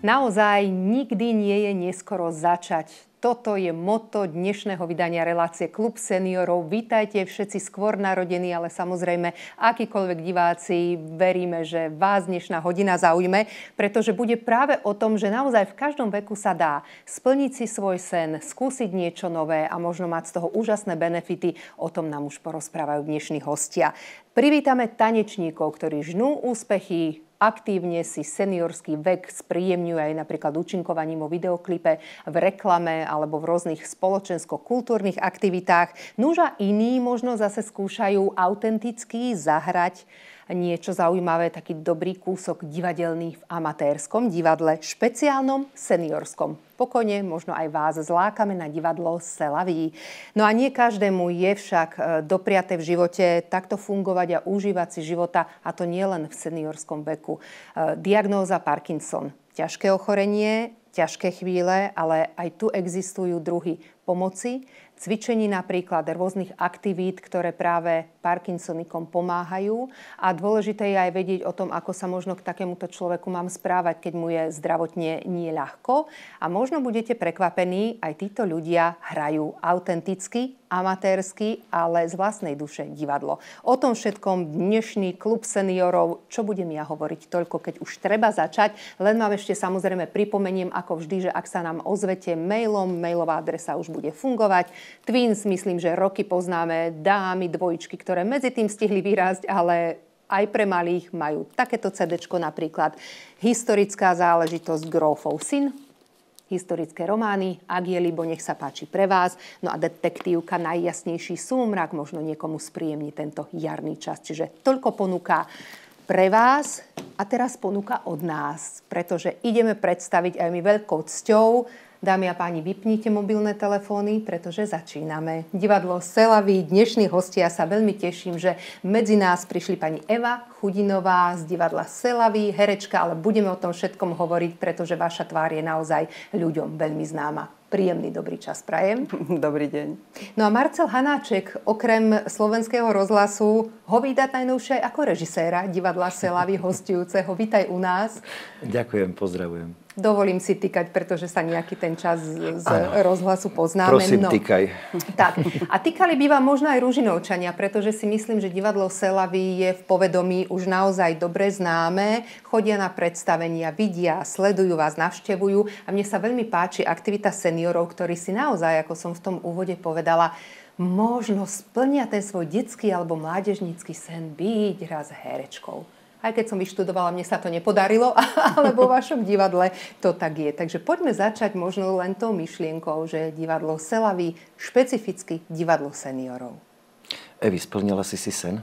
Naozaj nikdy nie je neskoro začať. Toto je motto dnešného vydania relácie Klub seniorov. Vítajte všetci skôr narodení, ale samozrejme akýkoľvek diváci, veríme, že vás dnešná hodina zaujme, pretože bude práve o tom, že naozaj v každom veku sa dá splniť si svoj sen, skúsiť niečo nové a možno mať z toho úžasné benefity. O tom nám už porozprávajú dnešní hostia. Privítame tanečníkov, ktorí žnú úspechy, aktívne si seniorský vek spríjemňujú aj napríklad účinkovaním o videoklipe, v reklame alebo v rôznych spoločensko-kultúrnych aktivitách. Nuž a iní možno zase skúšajú autenticky zahrať niečo zaujímavé, taký dobrý kúsok divadelný v amatérskom divadle, špeciálnom seniorskom. Pokojne možno aj vás zlákame na divadlo Selaví. No a nie každému je však dopriaté v živote takto fungovať a užívať si života, a to nie len v seniorskom veku. Diagnóza Parkinson. Ťažké ochorenie, ťažké chvíle, ale aj tu existujú druhy pomoci, cvičení napríklad, rôznych aktivít, ktoré práve Parkinsonikom pomáhajú. A dôležité je aj vedieť o tom, ako sa možno k takémuto človeku mám správať, keď mu je zdravotne nie ľahko. A možno budete prekvapení, aj títo ľudia hrajú autenticky, amatérsky, ale z vlastnej duše divadlo. O tom všetkom dnešný Klub seniorov. Čo budem ja hovoriť toľko, keď už treba začať. Len vám ešte samozrejme pripomeniem, ako vždy, že ak sa nám ozvete mailom, mailová adresa už bude fungovať. Twins, myslím, že roky poznáme, dámy, dvojičky, ktoré medzi tým stihli vyrásť, ale aj pre malých majú takéto CDčko napríklad. Historická záležitosť Grófov syn, historické romány, ak je libo, nech sa páči pre vás. No a detektívka Najjasnejší súmrak, možno niekomu spríjemní tento jarný čas. Čiže toľko ponúka pre vás a teraz ponuka od nás, pretože ideme predstaviť aj my veľkou cťou. Dámy a páni, vypnite mobilné telefóny, pretože začíname. Divadlo Selaví, dnešní hostia, sa veľmi teším, že medzi nás prišli pani Eva Chudinová z divadla Selaví, herečka, ale budeme o tom všetkom hovoriť, pretože vaša tvár je naozaj ľuďom veľmi známa. Príjemný dobrý čas prajem. Dobrý deň. No a Marcel Hanáček, okrem Slovenského rozhlasu, ho vídať najnovšie ako režiséra divadla Selaví hostujúceho. Vítaj u nás. Ďakujem, pozdravujem. Dovolím si tykať, pretože sa nejaký ten čas z rozhlasu poznáme. Prosím, tykaj. Tak. A tykali by vám možno aj Ružinovčania, pretože si myslím, že divadlo Selaví je v povedomí už naozaj dobre známe. Chodia na predstavenia, vidia, sledujú vás, navštevujú. A mne sa veľmi páči aktivita seniorov, ktorí si naozaj, ako som v tom úvode povedala, možno splnia ten svoj detský alebo mládežnícky sen byť raz herečkou. Aj keď som vyštudovala, mne sa to nepodarilo, ale vo vašom divadle to tak je. Takže poďme začať možno len tou myšlienkou, že divadlo Selaví, špecificky divadlo seniorov. Evi, splnila si sen?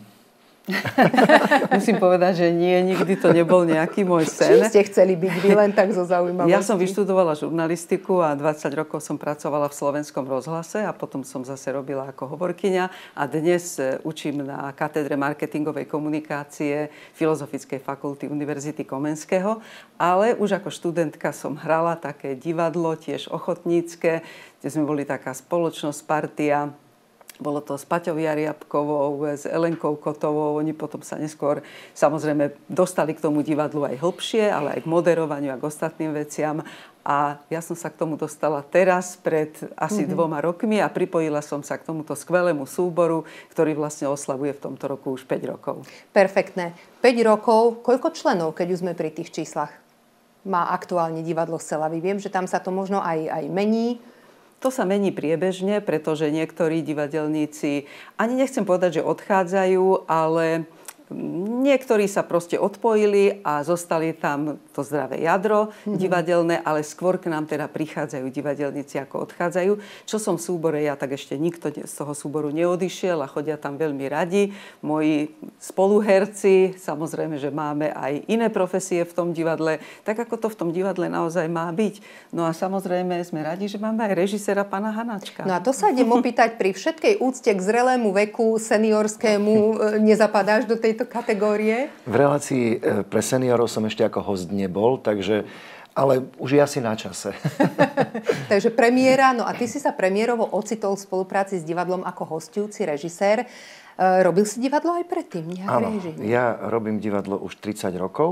Musím povedať, že nie, nikdy to nebol nejaký môj sen. Čím ste chceli byť vy len tak zo zaujímavosti? Ja som vyštudovala žurnalistiku a 20 rokov som pracovala v Slovenskom rozhlase a potom som zase robila ako hovorkyňa a dnes učím na katedre marketingovej komunikácie Filozofickej fakulty Univerzity Komenského, ale už ako študentka som hrala také divadlo, tiež ochotnícke, kde sme boli taká spoločnosť, partia. Bolo to s Paťou Jariabkovou, s Elenkou Kotovou. Oni potom sa neskôr samozrejme dostali k tomu divadlu aj hlbšie, ale aj k moderovaniu a k ostatným veciam. A ja som sa k tomu dostala teraz pred asi 2 rokmi a pripojila som sa k tomuto skvelému súboru, ktorý vlastne oslavuje v tomto roku už 5 rokov. Perfektné. 5 rokov. Koľko členov, keď už sme pri tých číslach, má aktuálne divadlo Selaví? Viem, že tam sa to možno aj mení. To sa mení priebežne, pretože niektorí divadelníci, ani nechcem povedať, že odchádzajú, ale niektorí sa proste odpojili a zostali tam to zdravé jadro divadelné, ale skôr k nám teda prichádzajú divadelníci ako odchádzajú. Čo som v súbore ja, tak ešte nikto z toho súboru neodišiel a chodia tam veľmi radi. Moji spoluherci, samozrejme, že máme aj iné profesie v tom divadle, tak ako to v tom divadle naozaj má byť. No a samozrejme sme radi, že máme aj režiséra pána Hanáčka. No a to sa idem opýtať, pri všetkej úcte k zrelému veku seniorskému, nezapadáš do tejto kategórie? V relácii pre seniorov som ešte ako host nebol, takže, ale už je asi na čase. Takže premiéra, no a ty si sa premiérovo ocitol v spolupráci s divadlom ako hostujúci režisér. Robil si divadlo aj predtým? Áno, ja robím divadlo už 30 rokov.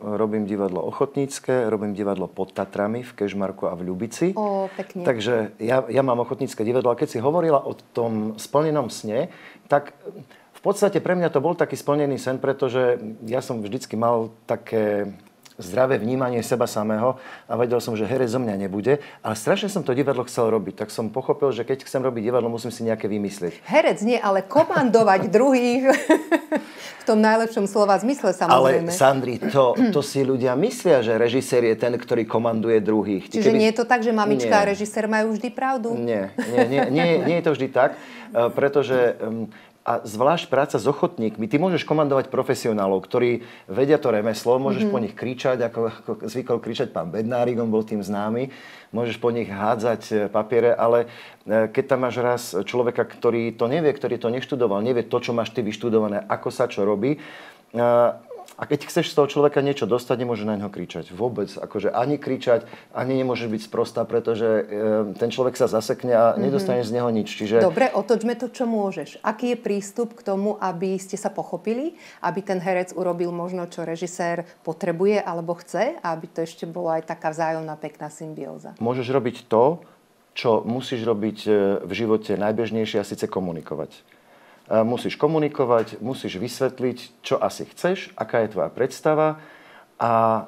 robím divadlo Ochotnícke, robím divadlo pod Tatrami v Kežmarku a v Ľubici. Pekne. Takže ja mám Ochotnícke divadlo. A keď si hovorila o tom splnenom sne, tak v podstate pre mňa to bol taký splnený sen, pretože ja som vždycky mal také zdravé vnímanie seba samého a vedel som, že herec zo mňa nebude. Ale strašne som to divadlo chcel robiť. Tak som pochopil, že keď chcem robiť divadlo, musím si nejaké vymyslieť. Herec nie, ale komandovať druhých v tom najlepšom slova zmysle, samozrejme. Ale Sandri, to si ľudia myslia, že režisér je ten, ktorý komanduje druhých. Čiže nie je to tak, že mamička a režisér majú vždy pravdu? Nie je to vždy tak, pretože a zvlášť práca s ochotníkmi. Ty môžeš komandovať profesionálov, ktorí vedia to remeslo, môžeš po nich kričať, ako zvykol kričať pán Bednárik, on bol tým známy, môžeš po nich hádzať papiere, ale keď tam máš raz človeka, ktorý to nevie, ktorý to neštudoval, nevie to, čo máš ty vyštudované, ako sa čo robí, a keď chceš z toho človeka niečo dostať, nemôžeš na neho kričať. Vôbec. Akože ani kričať, ani nemôžeš byť sprostá, pretože ten človek sa zasekne a nedostaneš z neho nič. Čiže... Dobre, otočme to, čo môžeš. Aký je prístup k tomu, aby ste sa pochopili, aby ten herec urobil možno, čo režisér potrebuje alebo chce, a aby to ešte bola aj taká vzájomná pekná symbióza? Môžeš robiť to, čo musíš robiť v živote najbežnejšie, a síce komunikovať. Musíš komunikovať, musíš vysvetliť, čo asi chceš, aká je tvoja predstava a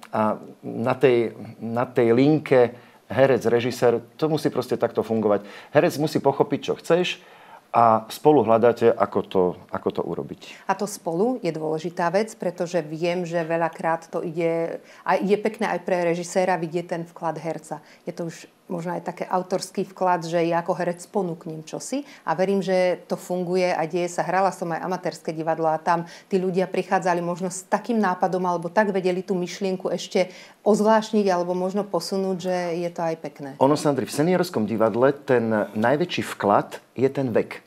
na tej linke herec, režisér, to musí proste takto fungovať. Herec musí pochopiť, čo chceš a spolu hľadáte, ako to urobiť. A to spolu je dôležitá vec, pretože viem, že veľakrát to ide, a je pekné aj pre režiséra vidieť ten vklad herca. Je to už možno aj také autorský vklad, že ja ako herec ponúknem čosi a verím, že to funguje a deje sa. Hrala som aj amatérske divadlo a tam tí ľudia prichádzali možno s takým nápadom alebo tak vedeli tú myšlienku ešte ozvláštniť alebo možno posunúť, že je to aj pekné. Ono, Sandri, v seniorskom divadle ten najväčší vklad je ten vek.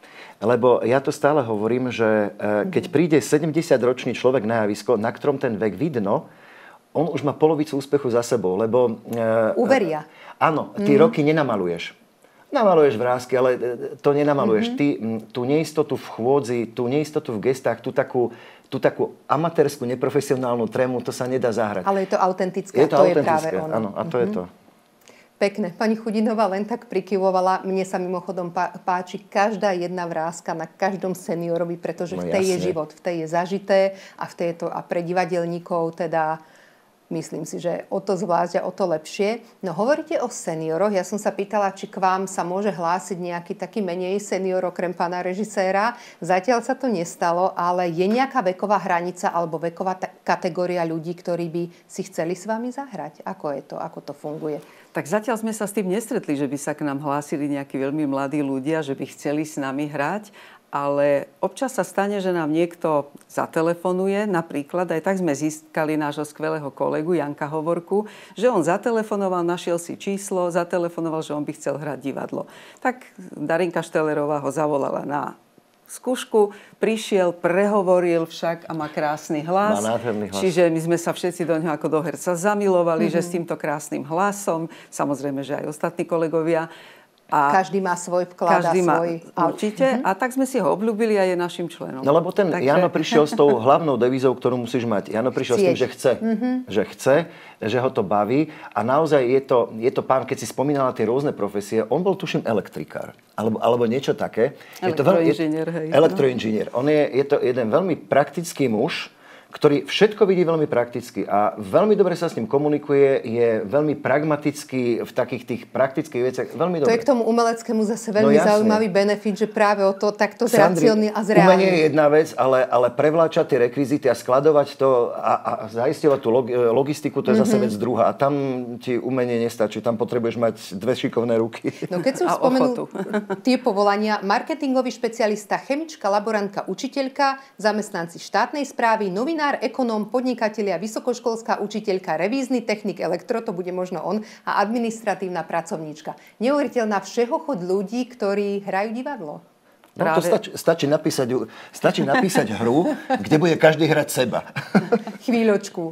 Lebo ja to stále hovorím, že keď príde 70-ročný človek na javisko, na ktorom ten vek vidno, on už má polovicu úspechu za sebou, lebo... Uveria. Áno, ty roky nenamaluješ. Namaluješ vrásky, ale to nenamaluješ. Ty tú neistotu v chôdzi, tú neistotu v gestách, tú takú amatérskú, neprofesionálnu trému, to sa nedá zahrať. Ale je to autentické. To je práve ono. Áno, a to je to. Pekné. Pani Chudinová len tak prikyvovala. Mne sa mimochodom páči každá jedna vráska na každom seniorovi, pretože v tej je život, v tej je zažité a v tej je to a pre divadelníkov teda myslím si, že o to zvlášť a o to lepšie. No hovoríte o senioroch. Ja som sa pýtala, či k vám sa môže hlásiť nejaký taký menej senior okrem pána režiséra. Zatiaľ sa to nestalo, ale je nejaká veková hranica alebo veková kategória ľudí, ktorí by si chceli s vami zahrať? Ako je to? Ako to funguje? Tak zatiaľ sme sa s tým nestretli, že by sa k nám hlásili nejakí veľmi mladí ľudia, že by chceli s nami hrať. Ale občas sa stane, že nám niekto zatelefonuje. Napríklad aj tak sme získali nášho skvelého kolegu Janka Hovorku, že on zatelefonoval, našiel si číslo, zatelefonoval, že on by chcel hrať divadlo. Tak Darinka Štelerová ho zavolala na skúšku, prišiel, prehovoril však a má krásny hlas. Má nádherný hlas. Čiže my sme sa všetci do neho ako do herca zamilovali, že s týmto krásnym hlasom, samozrejme, že aj ostatní kolegovia. A každý má svoj vklad a svoj... Určite. A tak sme si ho obľúbili a je našim členom. No lebo ten Jano prišiel s tou hlavnou devízou, ktorú musíš mať. Jano prišiel s tým, že chce. Že chce, že ho to baví. A naozaj je to pán, keď si spomínala tie rôzne profesie, on bol tuším elektrikár. Alebo niečo také. Elektroinžinier, hej. Elektroinžinier. On je to jeden veľmi praktický muž, ktorý všetko vidí veľmi prakticky a veľmi dobre sa s ním komunikuje, je veľmi pragmatický v takých tých praktických veciach. Veľmi dobre. To je k tomu umeleckému zase veľmi zaujímavý benefit, že práve o to takto zracionálne a zreálne. Umenie je jedna vec, ale prevláčať tie rekvizity a skladovať to a zaisťovať tú logistiku, to je zase vec druhá. A tam ti umenie nestačí, tam potrebuješ mať dve šikovné ruky. No keď som spomenul tie povolania, marketingový špecialista, chemička, laborantka, učiteľka, zamestnanci štátnej správy, novinár, ekonóm, podnikatelia, vysokoškolská učiteľka, revízny technik, elektro, to bude možno on, a administratívna pracovníčka. Neuveriteľná všehochod ľudí, ktorí hrajú divadlo. No to stačí napísať hru, kde bude každý hrať seba. Chvíľočku.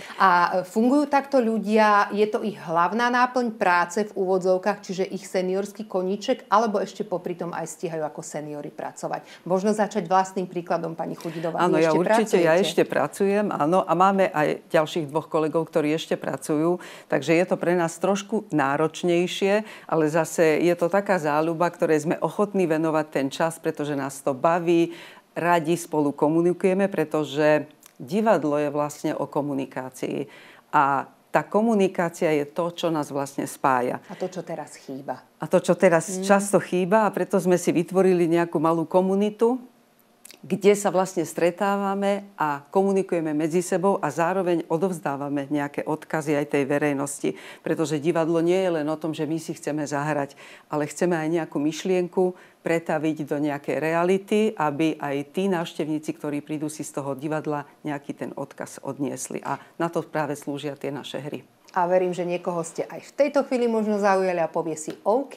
A fungujú takto ľudia, je to ich hlavná náplň práce v úvodzovkách, čiže ich seniorský koníček, alebo ešte popri tom aj stíhajú ako seniori pracovať? Možno začať vlastným príkladom, pani Chudidová. Áno, ja určite, ja ešte pracujem, áno, a máme aj ďalších 2 kolegov, ktorí ešte pracujú, takže je to pre nás trošku náročnejšie, ale zase je to taká záľuba, ktorej sme ochotní venovať ten čas, pretože nás to baví, radi spolu komunikujeme, pretože divadlo je vlastne o komunikácii. A tá komunikácia je to, čo nás vlastne spája. A to, čo teraz chýba. A to, čo teraz často chýba, a preto sme si vytvorili nejakú malú komunitu, kde sa vlastne stretávame a komunikujeme medzi sebou a zároveň odovzdávame nejaké odkazy aj tej verejnosti. Pretože divadlo nie je len o tom, že my si chceme zahrať, ale chceme aj nejakú myšlienku pretaviť do nejakej reality, aby aj tí návštevníci, ktorí prídu si z toho divadla, nejaký ten odkaz odniesli. A na to práve slúžia tie naše hry. A verím, že niekoho ste aj v tejto chvíli možno zaujali a povie si OK,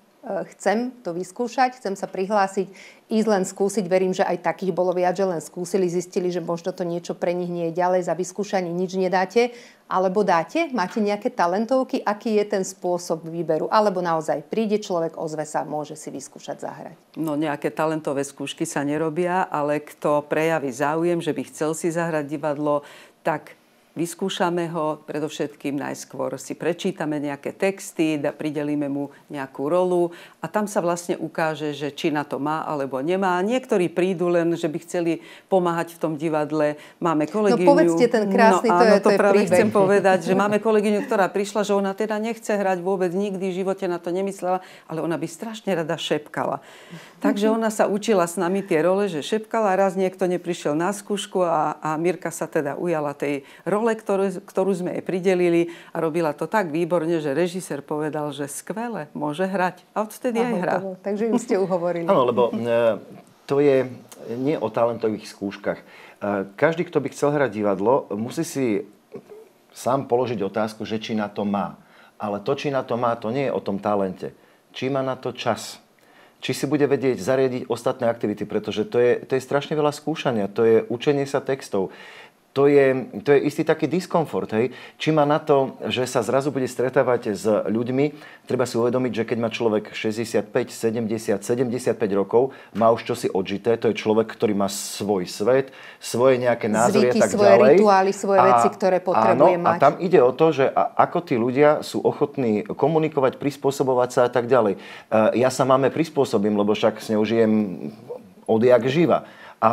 chcem to vyskúšať, chcem sa prihlásiť, ísť len skúsiť. Verím, že aj takých bolo viac, že len skúsili, zistili, že možno to niečo pre nich nie je ďalej, za vyskúšanie nič nedáte. Alebo dáte? Máte nejaké talentovky? Aký je ten spôsob výberu? Alebo naozaj príde človek, ozve sa, môže si vyskúšať zahrať? No nejaké talentové skúšky sa nerobia, ale kto prejaví záujem, že by chcel si zahrať divadlo, tak vyskúšame ho, predovšetkým najskôr si prečítame nejaké texty, pridelíme mu nejakú rolu a tam sa vlastne ukáže, že či na to má alebo nemá. Niektorí prídu len, že by chceli pomáhať v tom divadle. Máme kolegyňu... No povedzte ten krásny, to je práve príbeh. chcem povedať, že máme kolegyňu, ktorá prišla, že ona teda nechce hrať vôbec, nikdy v živote na to nemyslela, ale ona by strašne rada šepkala. Takže ona sa učila s nami tie role, že šepkala, raz niekto neprišiel na skúšku a Mirka sa teda ujala tej role, ktorú sme jej pridelili a robila to tak výborne, že režisér povedal, že skvele, môže hrať. A odtedy aj hrá. Takže ju ste uhovorili. Áno, lebo to je nie o talentových skúškach. Každý, kto by chcel hrať divadlo, musí si sám položiť otázku, že či na to má. Ale to, či na to má, to nie je o tom talente. Či má na to čas. Či si bude vedieť zariadiť ostatné aktivity, pretože to je strašne veľa skúšania, to je učenie sa textov. To je istý taký diskomfort. Hej? Či má na to, že sa zrazu bude stretávať s ľuďmi, treba si uvedomiť, že keď má človek 65, 70, 75 rokov, má už čosi odžité, to je človek, ktorý má svoj svet, svoje nejaké názory a tak svoje ďalej. rituály, svoje veci, ktoré potrebuje mať. A tam ide o to, že ako tí ľudia sú ochotní komunikovať, prispôsobovať sa a tak ďalej. Ja sa máme prispôsobím, lebo však s ňou žijem odjak živa.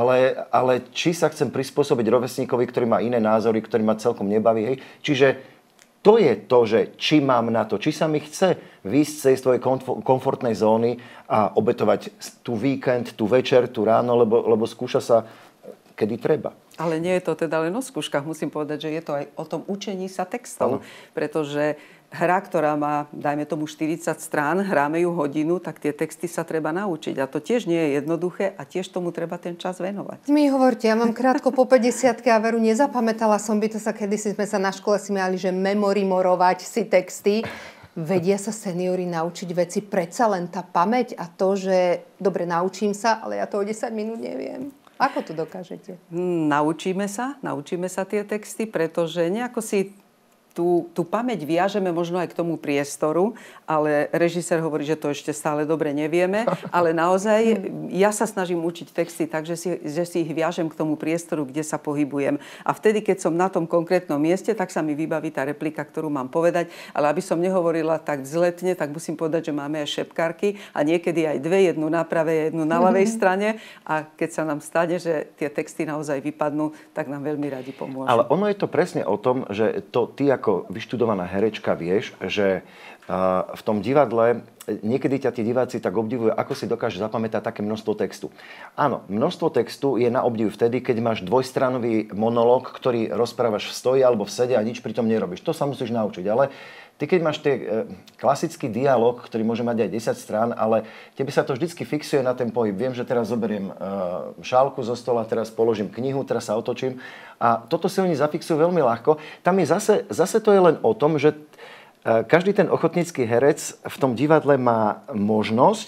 Ale či sa chcem prispôsobiť rovesníkovi, ktorý má iné názory, ktorý ma celkom nebaví. Hej? Čiže to je to, že či mám na to, či sa mi chce výjsť z tej svojej komfortnej zóny a obetovať tú víkend, tú večer, tú ráno, lebo skúša sa, kedy treba. Ale nie je to teda len o skúškach. Musím povedať, že je to aj o tom učení sa textov. Pretože hra, ktorá má, dajme tomu 40 strán, hráme ju hodinu, tak tie texty sa treba naučiť. A to tiež nie je jednoduché a tiež tomu treba ten čas venovať. Mi hovorte, ja mám krátko po 50-ke a veru nezapamätala som by to sa, kedysi sme sa na škole smiali, že memorimorovať si texty. Vedia sa seniori naučiť veci, predsa len tá pamäť a to, že dobre, naučím sa, ale ja to o 10 minút neviem. Ako to dokážete? Naučíme sa tie texty, pretože nejako si tú pamäť viažeme možno aj k tomu priestoru, ale režisér hovorí, že to ešte stále dobre nevieme, ale naozaj ja sa snažím učiť texty tak, že si ich viažem k tomu priestoru, kde sa pohybujem. A vtedy, keď som na tom konkrétnom mieste, tak sa mi vybaví tá replika, ktorú mám povedať, ale aby som nehovorila tak vzletne, tak musím povedať, že máme aj šepkárky a niekedy aj dve, jednu na pravej, jednu na ľavej strane a keď sa nám stane, že tie texty naozaj vypadnú, tak nám veľmi radi pomôžu. Ale ono je to presne o tom, že to ty ako vyštudovaná herečka vieš, že v tom divadle niekedy ťa tí diváci tak obdivujú, ako si dokáže zapamätať také množstvo textu. Áno, množstvo textu je na obdiv vtedy, keď máš dvojstranový monológ, ktorý rozprávaš v stoji alebo v sede a nič pri tom nerobíš. To sa musíš naučiť, ale ty keď máš klasický dialog, ktorý môže mať aj 10 strán, ale tebe sa to vždycky fixuje na ten pohyb. Viem, že teraz zoberiem šálku zo stola, teraz položím knihu, teraz sa otočím a toto si oni zafixujú veľmi ľahko. Tam je zase to je len o tom, že každý ten ochotnícky herec v tom divadle má možnosť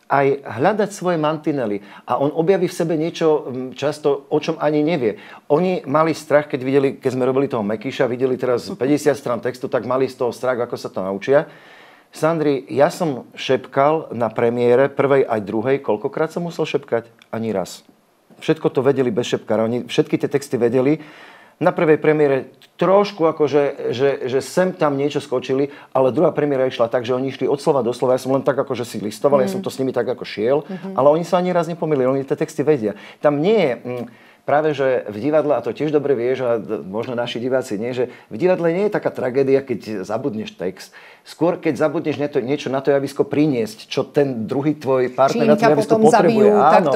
aj hľadať svoje mantinely. A on objaví v sebe niečo často, o čom ani nevie. Oni mali strach, keď sme robili toho Mekíša, videli teraz 50 strán textu, tak mali z toho strach, ako sa to naučia. Sandri, ja som šepkal na premiére, prvej aj druhej. Koľkokrát som musel šepkať? Ani raz. Všetko to vedeli bez šepkára. Oni všetky tie texty vedeli. Na prvej premiére trošku akože, že sem tam niečo skočili, ale druhá premiéra išla tak, že oni išli od slova do slova. Ja som len tak akože si listoval, ja som to s nimi tak ako šiel, ale oni sa ani raz nepomýlili, oni tie texty vedia. Tam nie je práve, že v divadle, a to tiež dobre vieš, a možno naši diváci nie, že v divadle nie je taká tragédia, keď zabudneš text. Skôr, keď zabudneš niečo na to javisko priniesť, čo ten druhý tvoj partner na to javisko potrebuje. Áno,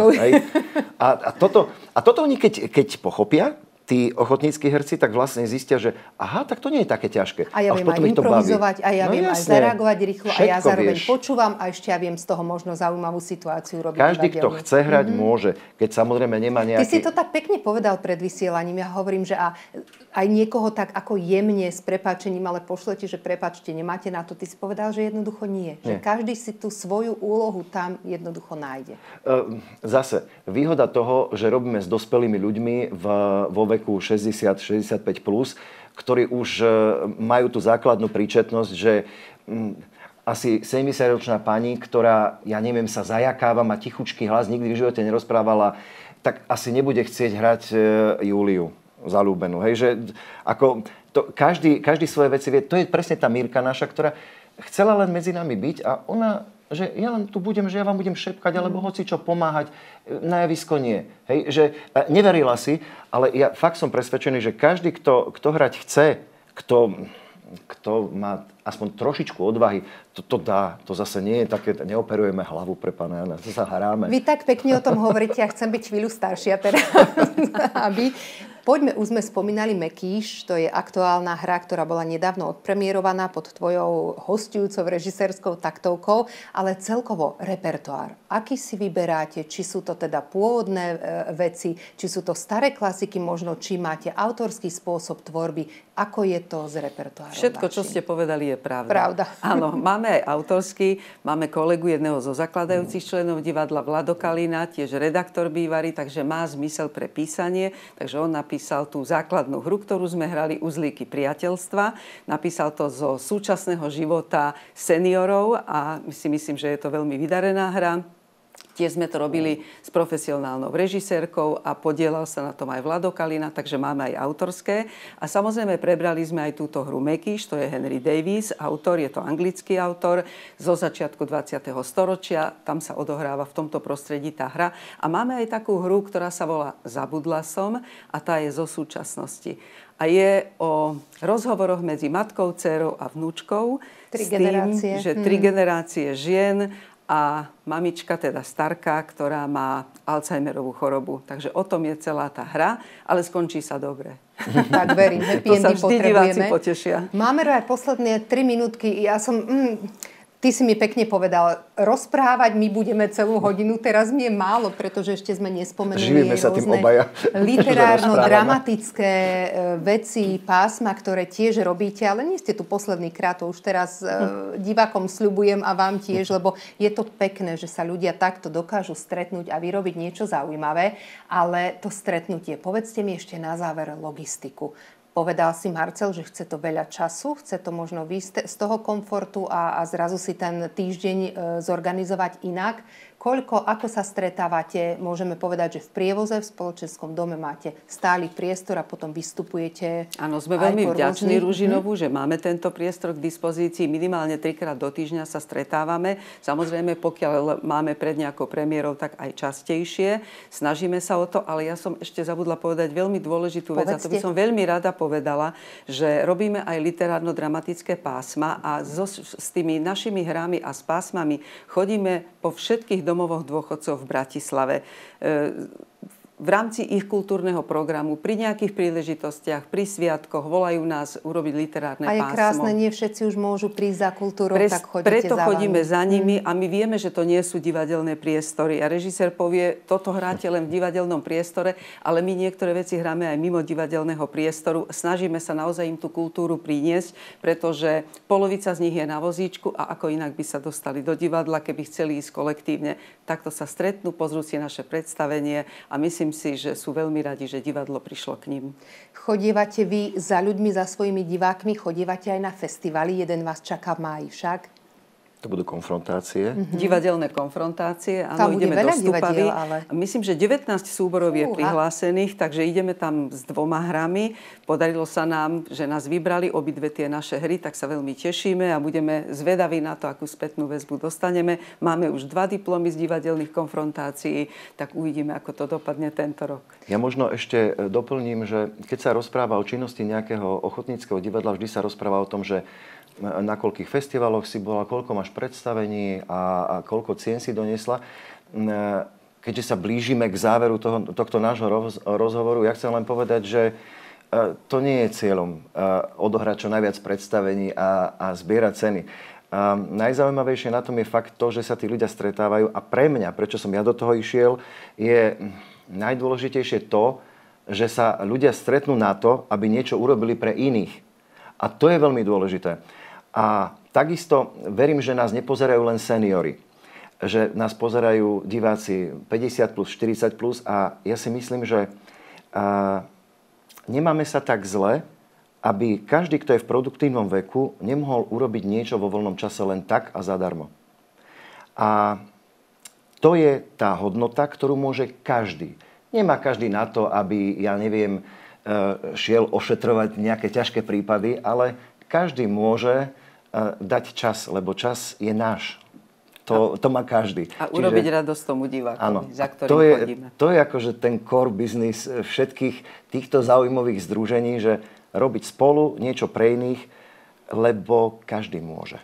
a toto oni keď pochopia, tí ochotníckí herci, tak vlastne zistia, že aha, tak to nie je také ťažké. A ja viem aj improvizovať, a ja viem aj zareagovať rýchlo, a ja zároveň počúvam, a ešte ja viem z toho možno zaujímavú situáciu robiť. Každý, kto chce hrať, môže, keď samozrejme nemá nejaký... Ty si to tak pekne povedal pred vysielaním. Ja hovorím, že aj niekoho tak ako jemne s prepáčením, ale pošlete, že prepáčte, nemáte na to. Ty si povedal, že jednoducho nie. Že každý si tú svoju úlohu tam jednoducho nájde. Zase, výhoda toho, že robíme s dospelými ľuďmi vo veku 60-65+, ktorí už majú tú základnú príčetnosť, že asi 70-ročná pani, ktorá, ja neviem, sa zajakáva, má tichučký hlas, nikdy v živote nerozprávala, tak asi nebude chcieť hrať Júliu zalúbenú. Hej, že ako každý svoje veci vie. To je presne tá Mírka naša, ktorá chcela len medzi nami byť, a ona, že ja len tu budem, že ja vám budem šepkať, alebo hoci čo pomáhať, na javisko nie. Hej, že neverila si, ale ja fakt som presvedčený, že každý, kto hrať chce, kto má aspoň trošičku odvahy, to dá. To zase nie je také, neoperujeme hlavu pre pána Jana, to sa hráme. Vy tak pekne o tom hovoríte, ja chcem byť chvíľu staršia teraz. Poďme, už sme spomínali Mekíš, to je aktuálna hra, ktorá bola nedávno odpremierovaná pod tvojou hostujúcou režisérskou taktovkou, ale celkovo repertoár. Aký si vyberáte? Či sú to teda pôvodné veci, či sú to staré klasiky, možno či máte autorský spôsob tvorby? Ako je to s repertoárom? Všetko, čo ste povedali, je pravda. Pravda. Áno, máme aj autorský, máme kolegu jedného zo zakladajúcich členov divadla, Vlado Kalina, tiež redaktor bývalý, takže má zmysel pre písanie, takže on napísal tú základnú hru, ktorú sme hrali, Uzlíky priateľstva. Napísal to zo súčasného života seniorov a si myslím, že je to veľmi vydarená hra. Tiež sme to robili s profesionálnou režisérkou a podielal sa na tom aj Vlado Kalina, takže máme aj autorské. A samozrejme prebrali sme aj túto hru Mekíš, to je Henry Davies, autor, je to anglický autor zo začiatku 20. storočia. Tam sa odohráva v tomto prostredí tá hra. A máme aj takú hru, ktorá sa volá Zabudla som, a tá je zo súčasnosti. A je o rozhovoroch medzi matkou, dcérou a vnúčkou. Tri generácie žien a mamička, teda starka, ktorá má Alzheimerovú chorobu. Takže o tom je celá tá hra, ale skončí sa dobre. Tak verím, happy endy potrebujeme. To sa vždy diváci potešia. Máme aj posledné 3 minútky. Ja som... Ty si mi pekne povedal, rozprávať my budeme celú hodinu, teraz mi je málo, pretože ešte sme nespomenuli rôzne literárno-dramatické veci, pásma, ktoré tiež robíte, ale nie ste tu posledný krát, to už teraz divákom sľubujem a vám tiež, lebo je to pekné, že sa ľudia takto dokážu stretnúť a vyrobiť niečo zaujímavé, ale to stretnutie, povedzte mi ešte na záver logistiku. Povedal si, Marcel, že chce to veľa času, chce to možno výjsť z toho komfortu a zrazu si ten týždeň zorganizovať inak. Ako sa stretávate? Môžeme povedať, že v prievoze, v spoločenskom dome máte stály priestor a potom vystupujete. Áno, sme veľmi vďační Ružinovu, že máme tento priestor k dispozícii. Minimálne 3-krát do týždňa sa stretávame. Samozrejme, pokiaľ máme pred nejakou premiérou, tak aj častejšie. Snažíme sa o to, ale ja som ešte zabudla povedať veľmi dôležitú vec. A to by som veľmi rada povedala, že robíme aj literárno-dramatické pásma a s tými našimi hrami a s pásmami chodíme po všetkých domovoch dôchodcov v Bratislave. v rámci ich kultúrneho programu pri nejakých príležitostiach, pri sviatkoch volajú nás urobiť literárne pásmo. A je krásne, nie všetci už môžu prísť za kultúrou, tak chodíte preto za chodíme vami. za nimi a my vieme, že to nie sú divadelné priestory. A režisér povie, toto hráte len v divadelnom priestore, ale my niektoré veci hráme aj mimo divadelného priestoru. Snažíme sa naozaj im tú kultúru priniesť, pretože polovica z nich je na vozíčku a ako inak by sa dostali do divadla, keby chceli ísť kolektívne. Takto sa stretnú, pozrú si naše predstavenie a myslím si, že sú veľmi radi, že divadlo prišlo k ním. Chodívate vy za ľuďmi, za svojimi divákmi, chodívate aj na festivaly, jeden vás čaká v máji však? To budú konfrontácie. Divadelné konfrontácie, áno, Tam bude ideme veľa do Stupavy. divadiel, ale... Myslím, že 19 súborov je prihlásených, takže ideme tam s 2 hrami. Podarilo sa nám, že nás vybrali obidve tie naše hry, tak sa veľmi tešíme a budeme zvedaví na to, akú spätnú väzbu dostaneme. Máme už 2 diplomy z divadelných konfrontácií, tak uvidíme, ako to dopadne tento rok. Ja možno ešte doplním, že keď sa rozpráva o činnosti nejakého ochotníckeho divadla, vždy sa rozpráva o tom, že na koľkých festivaloch si bola, koľko máš predstavení a koľko cien si doniesla. Keďže sa blížime k záveru tohto nášho rozhovoru, ja chcem len povedať, že to nie je cieľom odohrať čo najviac predstavení a zbierať ceny. Najzaujímavejšie na tom je fakt to, že sa tí ľudia stretávajú a pre mňa, prečo som ja do toho išiel, je najdôležitejšie to, že sa ľudia stretnú na to, aby niečo urobili pre iných. A to je veľmi dôležité. A takisto verím, že nás nepozerajú len seniori. Že nás pozerajú diváci 50+, 40+. A ja si myslím, že nemáme sa tak zle, aby každý, kto je v produktívnom veku, nemohol urobiť niečo vo voľnom čase len tak a zadarmo. A to je tá hodnota, ktorú môže každý. Nemá každý na to, aby, ja neviem, šiel ošetrovať nejaké ťažké prípady, ale každý môže dať čas, lebo čas je náš. To má každý. A urobiť radosť tomu divákovi, za ktorým chodíme. To je akože ten core business všetkých týchto zaujímavých združení, že robiť spolu niečo pre iných, lebo každý môže.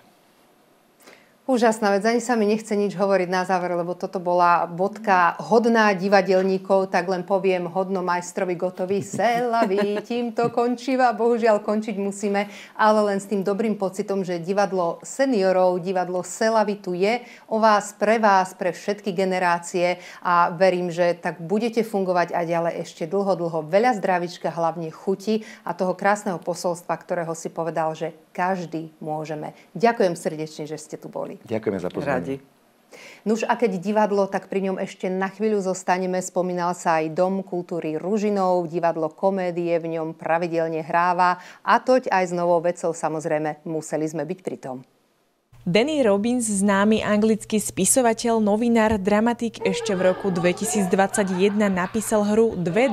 Úžasná vec, ani sa mi nechce nič hovoriť na záver, lebo toto bola bodka hodná divadelníkov, tak len poviem hodno majstrovi gotovi Selavy, týmto končíva, bohužiaľ končiť musíme, ale len s tým dobrým pocitom, že divadlo seniorov, divadlo Selavy tu je o vás, pre všetky generácie a verím, že tak budete fungovať aj ďalej ešte dlho, veľa zdravíčka, hlavne chuti a toho krásneho posolstva, ktorého si povedal, že každý môžeme. Ďakujem srdečne, že ste tu boli. Ďakujeme za pozvanie. Nuž a keď divadlo, tak pri ňom ešte na chvíľu zostaneme. Spomínal sa aj Dom kultúry Ružinov, divadlo komédie v ňom pravidelne hráva a toť aj s novou vecou, samozrejme, museli sme byť pri tom. Danny Robins, známy anglický spisovateľ, novinár, dramatik, ešte v roku 2021 napísal hru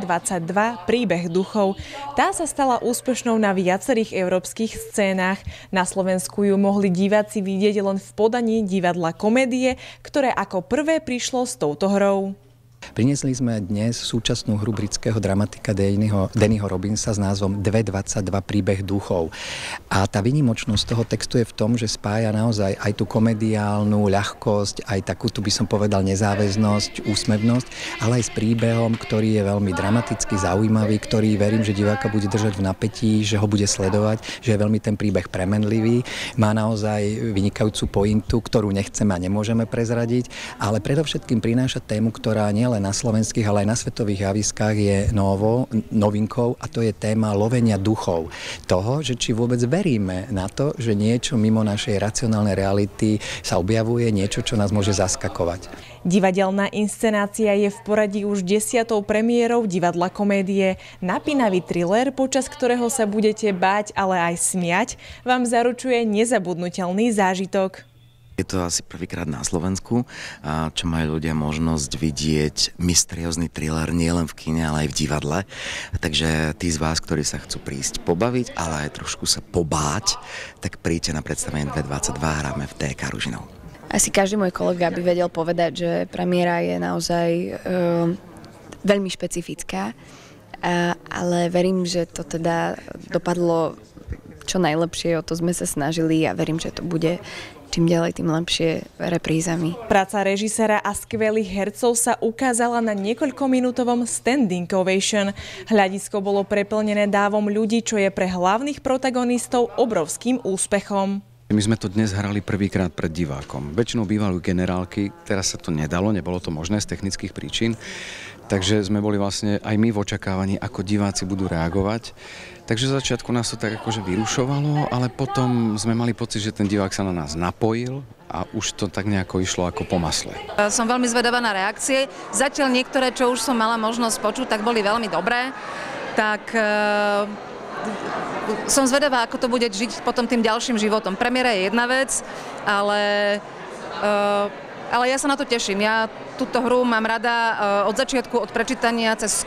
2.22 Príbeh duchov. Tá sa stala úspešnou na viacerých európskych scénách. Na Slovensku ju mohli diváci vidieť len v podaní divadla komédie, ktoré ako prvé prišlo s touto hrou. Priniesli sme dnes súčasnú hru britského dramatika Dannyho Robinsa s názvom 2.22 Príbeh duchov. A tá výnimočnosť toho textu je v tom, že spája naozaj aj tú komediálnu ľahkosť, aj takú, tu by som povedal, nezáväznosť, úsmevnosť, ale aj s príbehom, ktorý je veľmi dramatický, zaujímavý, ktorý verím, že diváka bude držať v napätí, že ho bude sledovať, že je veľmi ten príbeh premenlivý, má naozaj vynikajúcu pointu, ktorú nechceme a nemôžeme prezradiť, ale predovšetkým prináša tému, ktorá nielen na slovenských, ale aj na svetových javiskách je novinkou a to je téma lovenia duchov. Toho, že či vôbec veríme na to, že niečo mimo našej racionálnej reality sa objavuje, niečo, čo nás môže zaskakovať. Divadelná inscenácia je v poradí už 10. premiérou divadla komédie. Napínavý thriller, počas ktorého sa budete báť, ale aj smiať, vám zaručuje nezabudnutelný zážitok. Je to asi prvýkrát na Slovensku, čo majú ľudia možnosť vidieť mysteriózny thriller nielen v kine, ale aj v divadle. Takže tí z vás, ktorí sa chcú prísť pobaviť, ale aj trošku sa pobáť, tak príďte na predstavenie 2.22, hráme v TK Ružinov. Asi každý môj kolega by vedel povedať, že premiéra je naozaj veľmi špecifická, ale verím, že to teda dopadlo čo najlepšie, o to sme sa snažili a verím, že to bude čím ďalej, tým lepšie reprízami. Práca režiséra a skvelých hercov sa ukázala na niekoľkominútovom standing ovation. Hľadisko bolo preplnené dávom ľudí, čo je pre hlavných protagonistov obrovským úspechom. My sme to dnes hrali prvýkrát pred divákom. Väčšinou bývajú generálky, teraz sa to nedalo, nebolo to možné z technických príčin. Takže sme boli vlastne aj my v očakávaní, ako diváci budú reagovať. Takže z začiatku nás to tak akože vyrušovalo, ale potom sme mali pocit, že ten divák sa na nás napojil a už to tak nejako išlo ako po masle. Som veľmi zvedavá na reakcie. Zatiaľ niektoré, čo už som mala možnosť počuť, tak boli veľmi dobré. Tak som zvedavá, ako to bude žiť potom tým ďalším životom. Premiéra je jedna vec, ale ja sa na to teším. Ja túto hru mám rada od začiatku, od prečítania cez